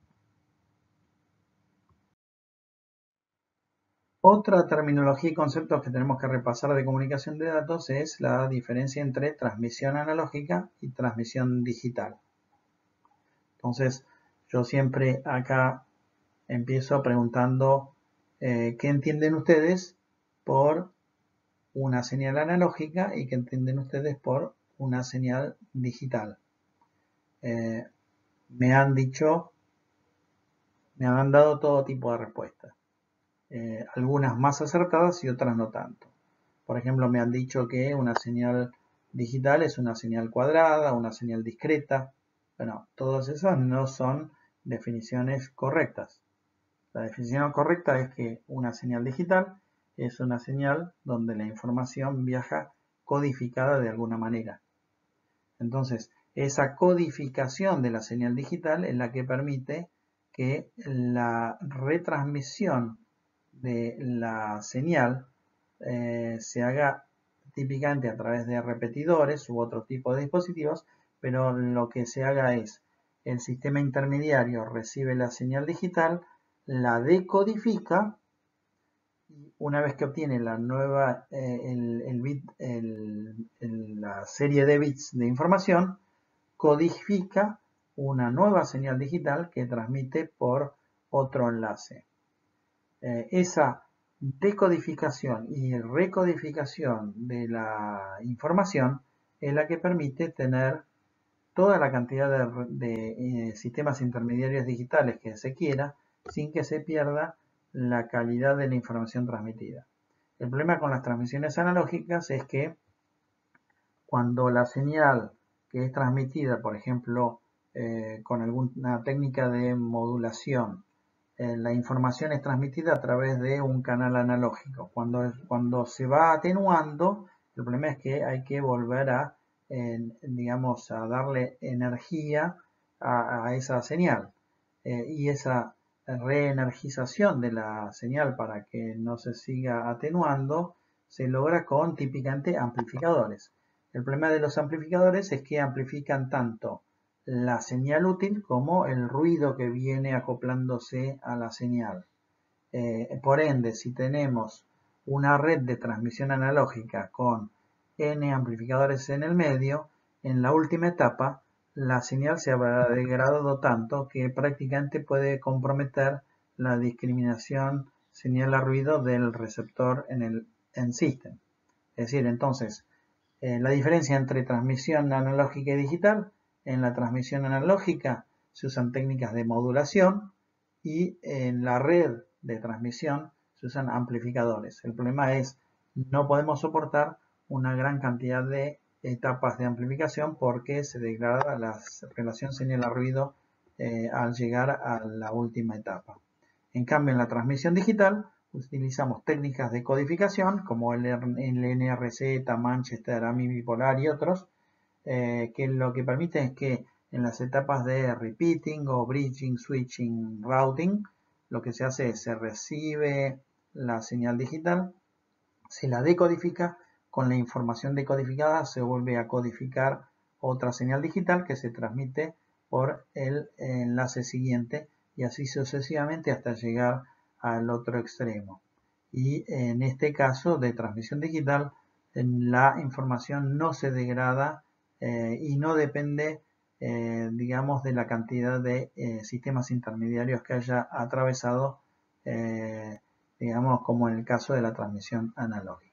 Otra terminología y conceptos que tenemos que repasar de comunicación de datos es la diferencia entre transmisión analógica y transmisión digital. Entonces, yo siempre acá empiezo preguntando qué entienden ustedes por una señal analógica y qué entienden ustedes por una señal digital. Me han dicho Me han dado todo tipo de respuestas, algunas más acertadas y otras no tanto. Por ejemplo, me han dicho que una señal digital es una señal cuadrada, una señal discreta. Bueno, todas esas no son definiciones correctas. La definición correcta es que una señal digital es una señal donde la información viaja codificada de alguna manera. Entonces, esa codificación de la señal digital es la que permite que la retransmisión de la señal se haga típicamente a través de repetidores u otro tipo de dispositivos, pero lo que se haga es el sistema intermediario recibe la señal digital, la decodifica y una vez que obtiene la nueva la serie de bits de información, codifica una nueva señal digital que transmite por otro enlace. Esa decodificación y recodificación de la información es la que permite tener toda la cantidad de sistemas intermediarios digitales que se quiera sin que se pierda la calidad de la información transmitida. El problema con las transmisiones analógicas es que cuando la señal que es transmitida, por ejemplo, con alguna técnica de modulación, la información es transmitida a través de un canal analógico. Cuando se va atenuando, el problema es que hay que volver a, digamos, a darle energía a esa señal. Y esa reenergización de la señal para que no se siga atenuando se logra con típicamente amplificadores. El problema de los amplificadores es que amplifican tanto la señal útil como el ruido que viene acoplándose a la señal. Por ende, si tenemos una red de transmisión analógica con N amplificadores en el medio, en la última etapa la señal se habrá degradado tanto que prácticamente puede comprometer la discriminación señal a ruido del receptor en el end system. Es decir, entonces, la diferencia entre transmisión analógica y digital: en la transmisión analógica se usan técnicas de modulación y en la red de transmisión se usan amplificadores. El problema es no podemos soportar una gran cantidad de etapas de amplificación porque se degrada la relación señal a ruido al llegar a la última etapa. En cambio, en la transmisión digital utilizamos técnicas de codificación como el NRZ, Manchester, AMI bipolar y otros, que lo que permite es que en las etapas de repeating o bridging, switching, routing, lo que se hace es se recibe la señal digital, se la decodifica, con la información decodificada se vuelve a codificar otra señal digital que se transmite por el enlace siguiente y así sucesivamente hasta llegar al otro extremo. Y en este caso de transmisión digital, la información no se degrada y no depende, digamos, de la cantidad de sistemas intermediarios que haya atravesado, digamos, como en el caso de la transmisión analógica.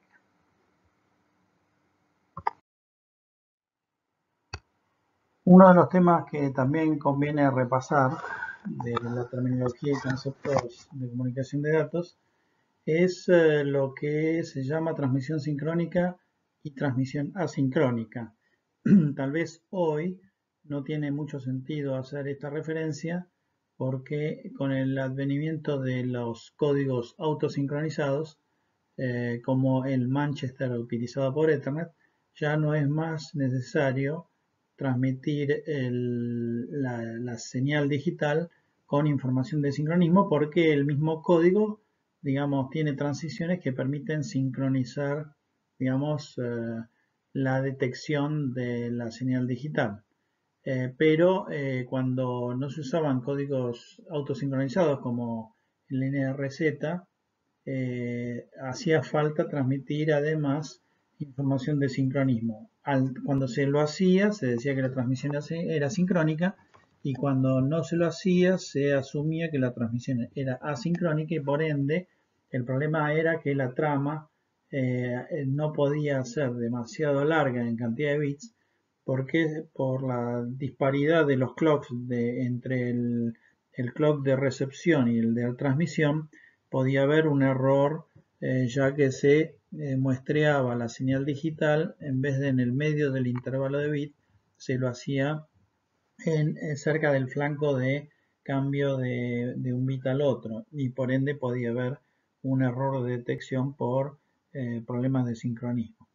Uno de los temas que también conviene repasar de la terminología y conceptos de comunicación de datos es lo que se llama transmisión sincrónica y transmisión asincrónica. Tal vez hoy no tiene mucho sentido hacer esta referencia porque con el advenimiento de los códigos autosincronizados, como el Manchester utilizado por Ethernet, ya no es más necesario transmitir la señal digital con información de sincronismo porque el mismo código, digamos, tiene transiciones que permiten sincronizar, digamos, la detección de la señal digital. Pero cuando no se usaban códigos autosincronizados como el NRZ, hacía falta transmitir además información de sincronismo. Cuando se lo hacía, se decía que la transmisión era sincrónica, y cuando no se lo hacía, se asumía que la transmisión era asincrónica, y por ende el problema era que la trama no podía ser demasiado larga en cantidad de bits, porque por la disparidad de los clocks entre el clock de recepción y el de transmisión, podía haber un error ya que se muestreaba la señal digital en vez de en el medio del intervalo de bit, se lo hacía cerca del flanco de cambio de un bit al otro y por ende podía haber un error de detección por problemas de sincronismo.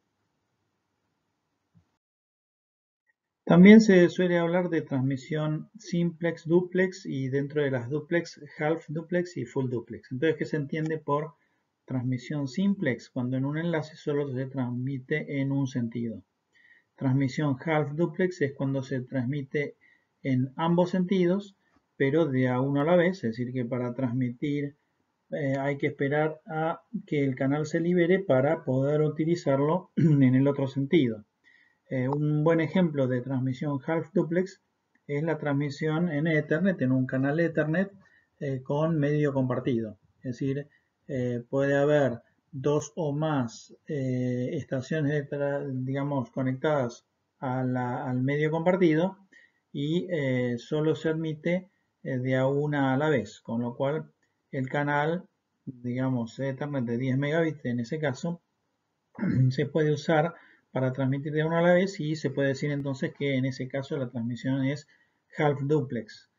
También se suele hablar de transmisión simplex, duplex y dentro de las duplex, half duplex y full duplex. Entonces, ¿qué se entiende por transmisión simplex? Cuando en un enlace solo se transmite en un sentido. Transmisión half duplex es cuando se transmite en ambos sentidos, pero de a uno a la vez, es decir, que para transmitir hay que esperar a que el canal se libere para poder utilizarlo en el otro sentido. Un buen ejemplo de transmisión half duplex es la transmisión en Ethernet, en un canal Ethernet con medio compartido. Es decir, puede haber dos o más estaciones, digamos, conectadas al medio compartido y solo se admite de a una a la vez, con lo cual el canal, digamos, Ethernet de 10 megabits en ese caso, se puede usar para transmitir de una a la vez y se puede decir entonces que en ese caso la transmisión es half duplex.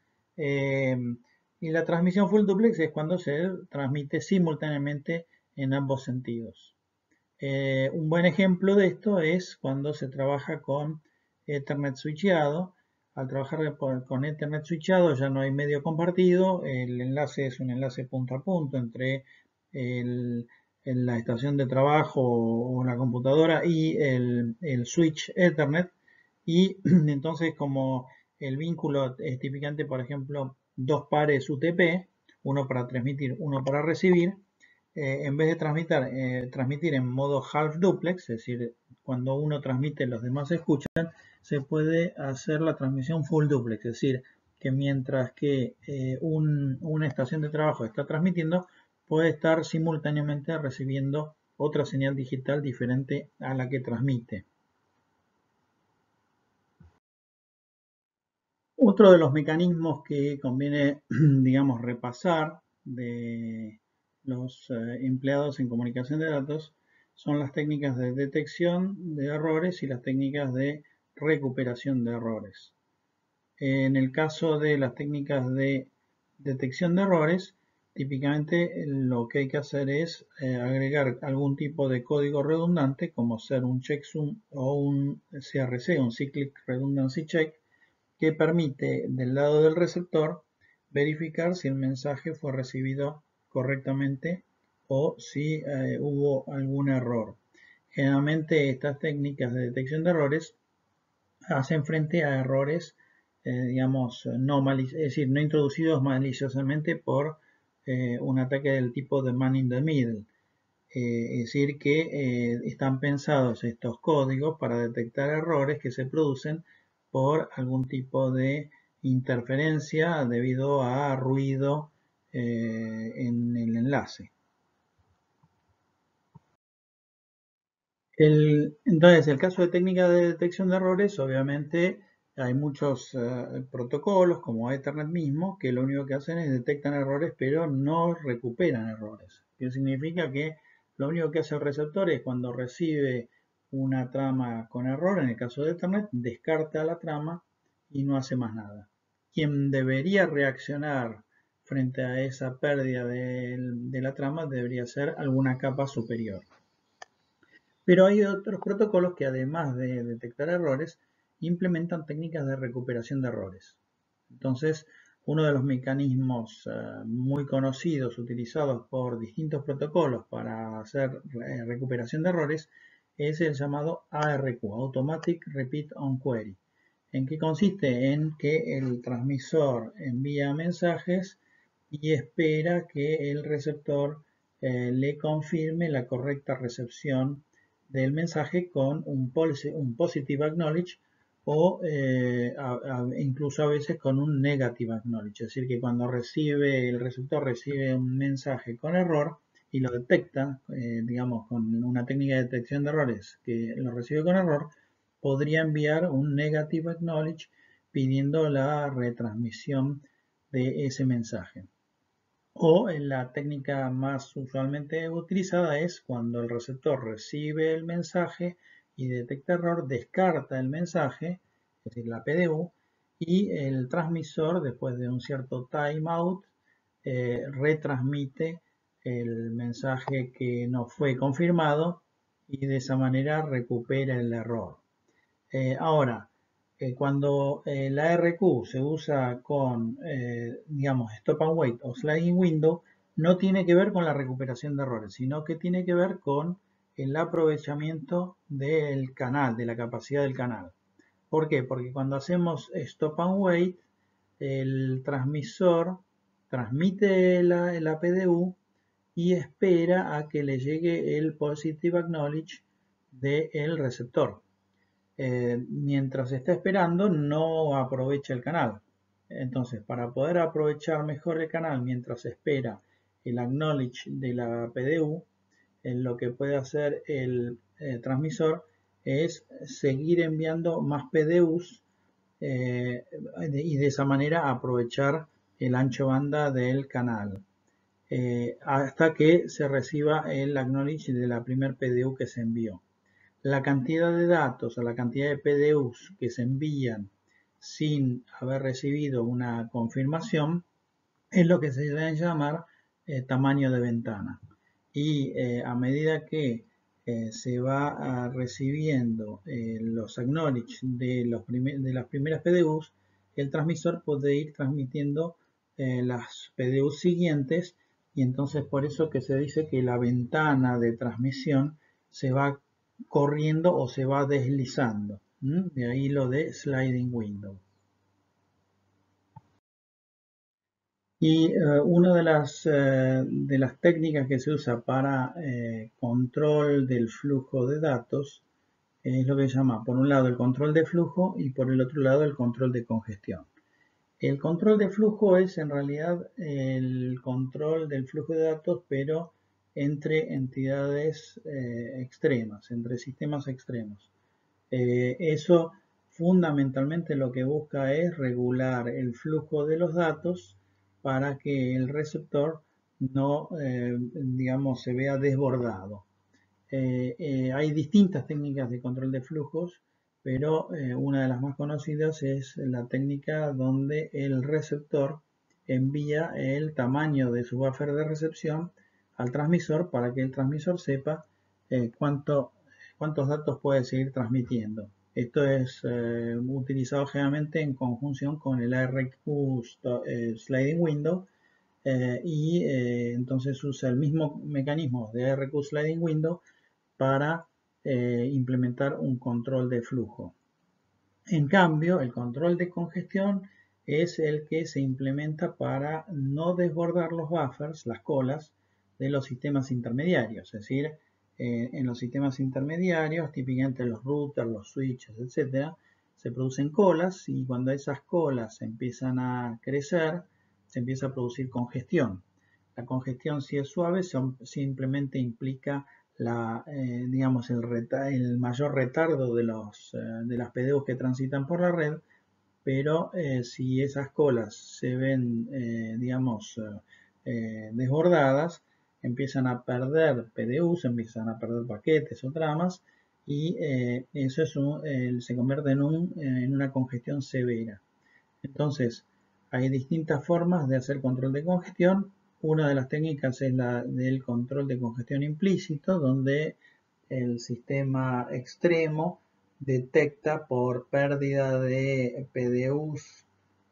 Y la transmisión full duplex es cuando se transmite simultáneamente en ambos sentidos. Un buen ejemplo de esto es cuando se trabaja con Ethernet switcheado. Al trabajar con Ethernet switcheado ya no hay medio compartido, el enlace es un enlace punto a punto entre en la estación de trabajo o la computadora y el switch Ethernet y entonces como el vínculo es típicamente, por ejemplo, dos pares UTP, uno para transmitir, uno para recibir, en vez de transmitir en modo half duplex, es decir, cuando uno transmite los demás escuchan, se puede hacer la transmisión full duplex, es decir, que mientras que una estación de trabajo está transmitiendo, puede estar simultáneamente recibiendo otra señal digital diferente a la que transmite. Otro de los mecanismos que conviene, digamos, repasar de los empleados en comunicación de datos son las técnicas de detección de errores y las técnicas de recuperación de errores. En el caso de las técnicas de detección de errores, típicamente lo que hay que hacer es agregar algún tipo de código redundante, como ser un checksum o un CRC, un Cyclic Redundancy Check, que permite del lado del receptor verificar si el mensaje fue recibido correctamente o si hubo algún error. Generalmente estas técnicas de detección de errores hacen frente a errores, digamos, es decir, no introducidos maliciosamente por un ataque del tipo de man in the middle. Es decir, que están pensados estos códigos para detectar errores que se producen por algún tipo de interferencia debido a ruido en el enlace. Entonces, el caso de técnica de detección de errores, obviamente hay muchos protocolos como Ethernet mismo que lo único que hacen es detectan errores pero no recuperan errores. ¿Qué significa? Que lo único que hace el receptor es cuando recibe una trama con error, en el caso de Ethernet, descarta la trama y no hace más nada. Quien debería reaccionar frente a esa pérdida de la trama debería ser alguna capa superior. Pero hay otros protocolos que además de detectar errores, implementan técnicas de recuperación de errores. Entonces, uno de los mecanismos muy conocidos utilizados por distintos protocolos para hacer recuperación de errores es el llamado ARQ, Automatic Repeat on Query. ¿En qué consiste? En que el transmisor envía mensajes y espera que el receptor le confirme la correcta recepción del mensaje con un positive acknowledge o incluso a veces con un negative acknowledge. Es decir, que cuando el receptor recibe un mensaje con error y lo detecta, digamos, con una técnica de detección de errores que lo recibe con error, podría enviar un negative acknowledge pidiendo la retransmisión de ese mensaje. O la técnica más usualmente utilizada es cuando el receptor recibe el mensaje y detecta error, descarta el mensaje, es decir, la PDU, y el transmisor, después de un cierto timeout, retransmite el mensaje que no fue confirmado y de esa manera recupera el error. Ahora, cuando la RQ se usa con, digamos, stop and wait o sliding window, no tiene que ver con la recuperación de errores, sino que tiene que ver con el aprovechamiento del canal, de la capacidad del canal. ¿Por qué? Porque cuando hacemos stop and wait, el transmisor transmite la PDU y espera a que le llegue el positive acknowledge del receptor. Mientras está esperando, no aprovecha el canal. Entonces, para poder aprovechar mejor el canal mientras espera el acknowledge de la PDU, lo que puede hacer el transmisor es seguir enviando más PDUs y de esa manera aprovechar el ancho banda del canal hasta que se reciba el acknowledge de la primer PDU que se envió. La cantidad de datos o la cantidad de PDUs que se envían sin haber recibido una confirmación es lo que se debe llamar tamaño de ventana. Y a medida que se va recibiendo los acknowledge de las primeras PDUs, el transmisor puede ir transmitiendo las PDUs siguientes y entonces por eso que se dice que la ventana de transmisión se va corriendo o se va deslizando. De ahí lo de sliding window. Y una de las técnicas que se usa para control del flujo de datos es lo que se llama, por un lado, el control de flujo y por el otro lado, el control de congestión. El control de flujo es en realidad el control del flujo de datos, pero entre entidades extremas, entre sistemas extremos. Eso fundamentalmente lo que busca es regular el flujo de los datos para que el receptor no, digamos, se vea desbordado. Hay distintas técnicas de control de flujos, pero una de las más conocidas es la técnica donde el receptor envía el tamaño de su buffer de recepción al transmisor para que el transmisor sepa cuántos datos puede seguir transmitiendo. Esto es utilizado generalmente en conjunción con el ARQ Sliding Window y entonces usa el mismo mecanismo de ARQ Sliding Window para implementar un control de flujo. En cambio, el control de congestión es el que se implementa para no desbordar los buffers, las colas, de los sistemas intermediarios. Es decir, en los sistemas intermediarios, típicamente los routers, los switches, etc., se producen colas y cuando esas colas empiezan a crecer, se empieza a producir congestión. La congestión, si es suave, simplemente implica digamos, el mayor retardo de las PDUs que transitan por la red, pero si esas colas se ven, digamos, desbordadas, empiezan a perder PDUs, empiezan a perder paquetes o tramas, y eso se convierte en una congestión severa. Entonces, hay distintas formas de hacer control de congestión. Una de las técnicas es la del control de congestión implícito, donde el sistema extremo detecta por pérdida de PDUs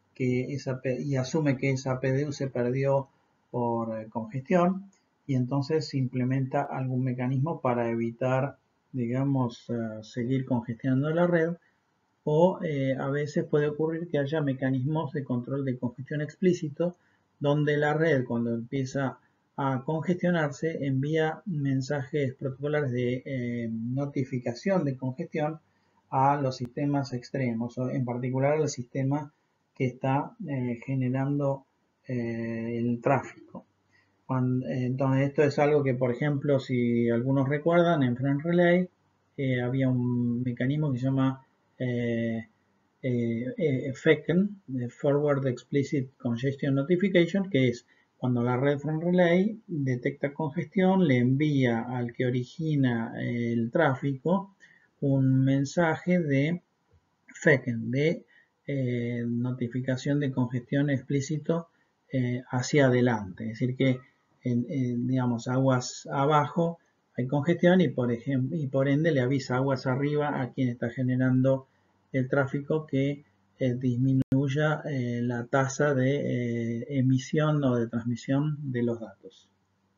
y asume que esa PDU se perdió por congestión y entonces implementa algún mecanismo para evitar, digamos, seguir congestionando la red o a veces puede ocurrir que haya mecanismos de control de congestión explícito donde la red cuando empieza a congestionarse envía mensajes protocolares de notificación de congestión a los sistemas extremos, o en particular al sistema que está generando el tráfico. Entonces esto es algo que, por ejemplo, si algunos recuerdan, en Frame Relay había un mecanismo que se llama FECN, Forward Explicit Congestion Notification, que es cuando la red Front Relay detecta congestión, le envía al que origina el tráfico un mensaje de FECN, de notificación de congestión explícito hacia adelante. Es decir que, digamos, aguas abajo hay congestión y por ende le avisa aguas arriba a quien está generando el tráfico que disminuya la tasa de emisión o de transmisión de los datos.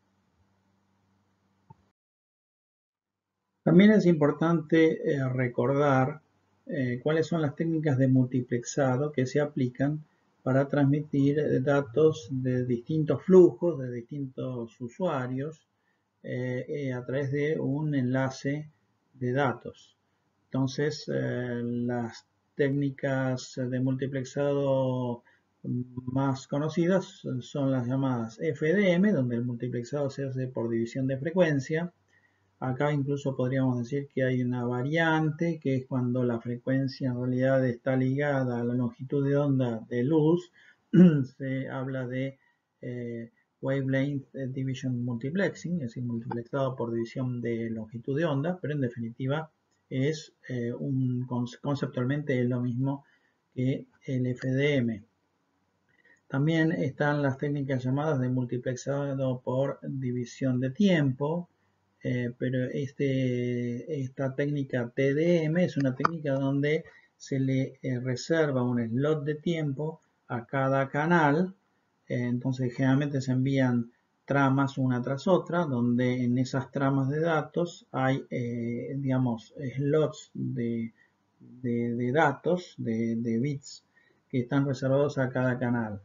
También es importante recordar cuáles son las técnicas de multiplexado que se aplican para transmitir datos de distintos flujos, de distintos usuarios, a través de un enlace de datos. Entonces, las técnicas de multiplexado más conocidas son las llamadas FDM, donde el multiplexado se hace por división de frecuencia. Acá incluso podríamos decir que hay una variante, que es cuando la frecuencia en realidad está ligada a la longitud de onda de luz. Se habla de wavelength division multiplexing, es decir, multiplexado por división de longitud de onda, pero en definitiva es conceptualmente es lo mismo que el FDM. También están las técnicas llamadas de multiplexado por división de tiempo, pero esta técnica TDM es una técnica donde se le reserva un slot de tiempo a cada canal. Entonces generalmente se envían tramas una tras otra, donde en esas tramas de datos hay, digamos, slots de datos, de bits, que están reservados a cada canal.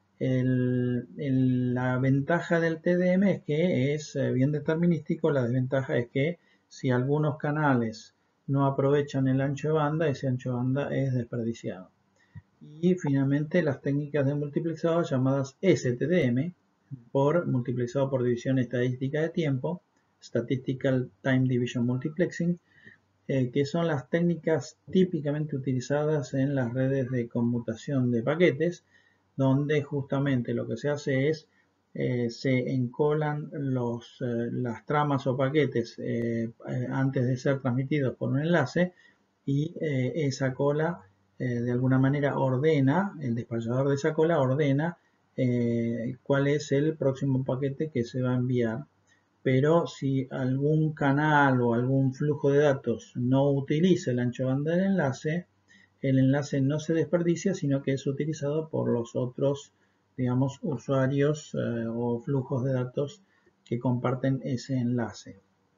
La ventaja del TDM es que es bien determinístico. La desventaja es que si algunos canales no aprovechan el ancho de banda, ese ancho de banda es desperdiciado. Y finalmente las técnicas de multiplexado llamadas STDM, por multiplexado por división estadística de tiempo, Statistical Time Division Multiplexing, que son las técnicas típicamente utilizadas en las redes de conmutación de paquetes, donde justamente lo que se hace es se encolan las tramas o paquetes antes de ser transmitidos por un enlace, y esa cola de alguna manera ordena, el despachador de esa cola ordena cuál es el próximo paquete que se va a enviar. Pero si algún canal o algún flujo de datos no utiliza el ancho de banda del enlace, el enlace no se desperdicia, sino que es utilizado por los otros, digamos, usuarios o flujos de datos que comparten ese enlace.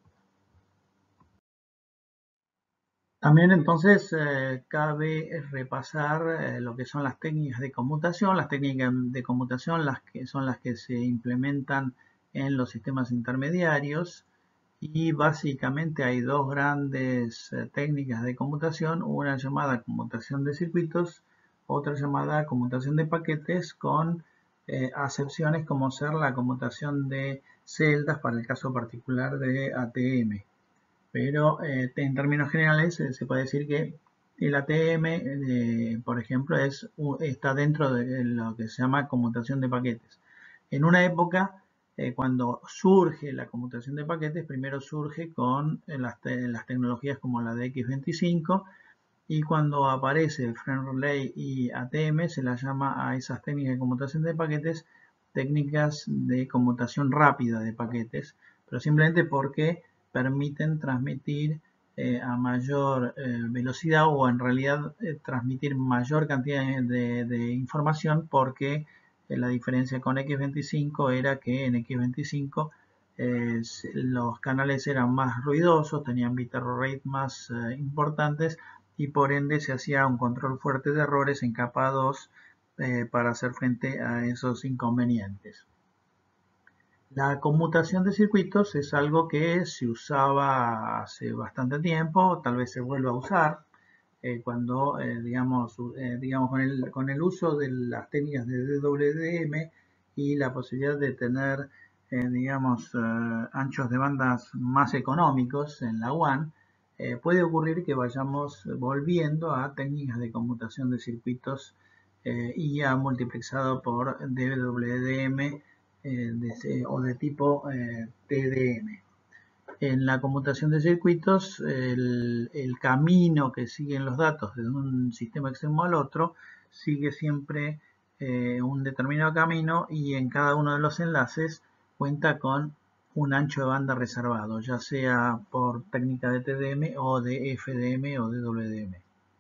También entonces cabe repasar lo que son las técnicas de conmutación. Las técnicas de conmutación son las que se implementan en los sistemas intermediarios, y básicamente hay dos grandes técnicas de conmutación, una llamada conmutación de circuitos, otra llamada conmutación de paquetes, con acepciones como ser la conmutación de celdas para el caso particular de ATM. Pero en términos generales se puede decir que el ATM, por ejemplo, está dentro de lo que se llama conmutación de paquetes. En una época, cuando surge la conmutación de paquetes, primero surge con las tecnologías como la de X25, y cuando aparece Front Relay y ATM se las llama a esas técnicas de conmutación de paquetes técnicas de conmutación rápida de paquetes, pero simplemente porque permiten transmitir a mayor velocidad, o en realidad transmitir mayor cantidad de información, porque la diferencia con X25 era que en X25 los canales eran más ruidosos, tenían bit error rate más importantes, y por ende se hacía un control fuerte de errores en capa 2 para hacer frente a esos inconvenientes. La conmutación de circuitos es algo que se usaba hace bastante tiempo, tal vez se vuelva a usar cuando, digamos con el uso de las técnicas de DWDM y la posibilidad de tener, anchos de bandas más económicos en la WAN, puede ocurrir que vayamos volviendo a técnicas de conmutación de circuitos IA multiplexado por DWDM o de tipo TDM. En la conmutación de circuitos, el camino que siguen los datos de un sistema extremo al otro sigue siempre un determinado camino, y en cada uno de los enlaces cuenta con un ancho de banda reservado, ya sea por técnica de TDM o de FDM o de WDM.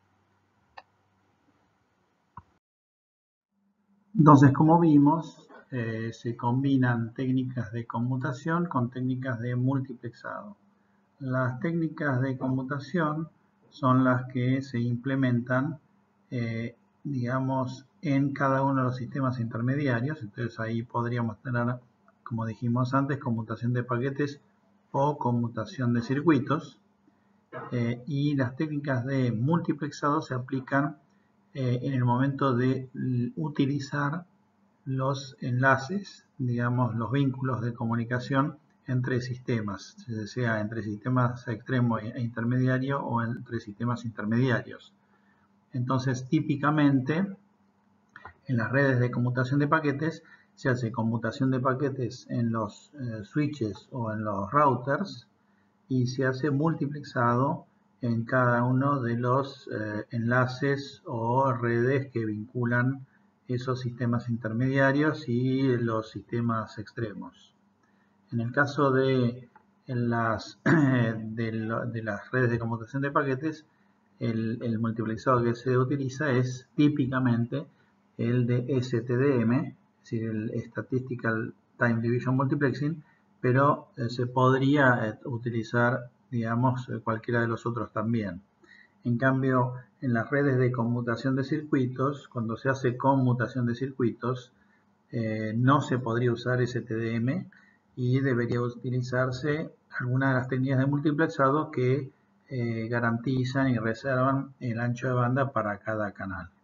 Entonces, como vimos, se combinan técnicas de conmutación con técnicas de multiplexado. Las técnicas de conmutación son las que se implementan, digamos, en cada uno de los sistemas intermediarios. Entonces ahí podríamos tener, como dijimos antes, conmutación de paquetes o conmutación de circuitos. Y las técnicas de multiplexado se aplican en el momento de utilizar los enlaces, digamos, los vínculos de comunicación entre sistemas, sea entre sistemas extremo e intermediario o entre sistemas intermediarios. Entonces, típicamente, en las redes de conmutación de paquetes, se hace conmutación de paquetes en los switches o en los routers, y se hace multiplexado en cada uno de los enlaces o redes que vinculan esos sistemas intermediarios y los sistemas extremos. En el caso de las redes de conmutación de paquetes, el multiplexado que se utiliza es típicamente el de STDM, es decir, el Statistical Time Division Multiplexing, pero se podría utilizar, digamos, cualquiera de los otros también. En cambio, en las redes de conmutación de circuitos, cuando se hace conmutación de circuitos, no se podría usar STDM y debería utilizarse alguna de las técnicas de multiplexado que garantizan y reservan el ancho de banda para cada canal.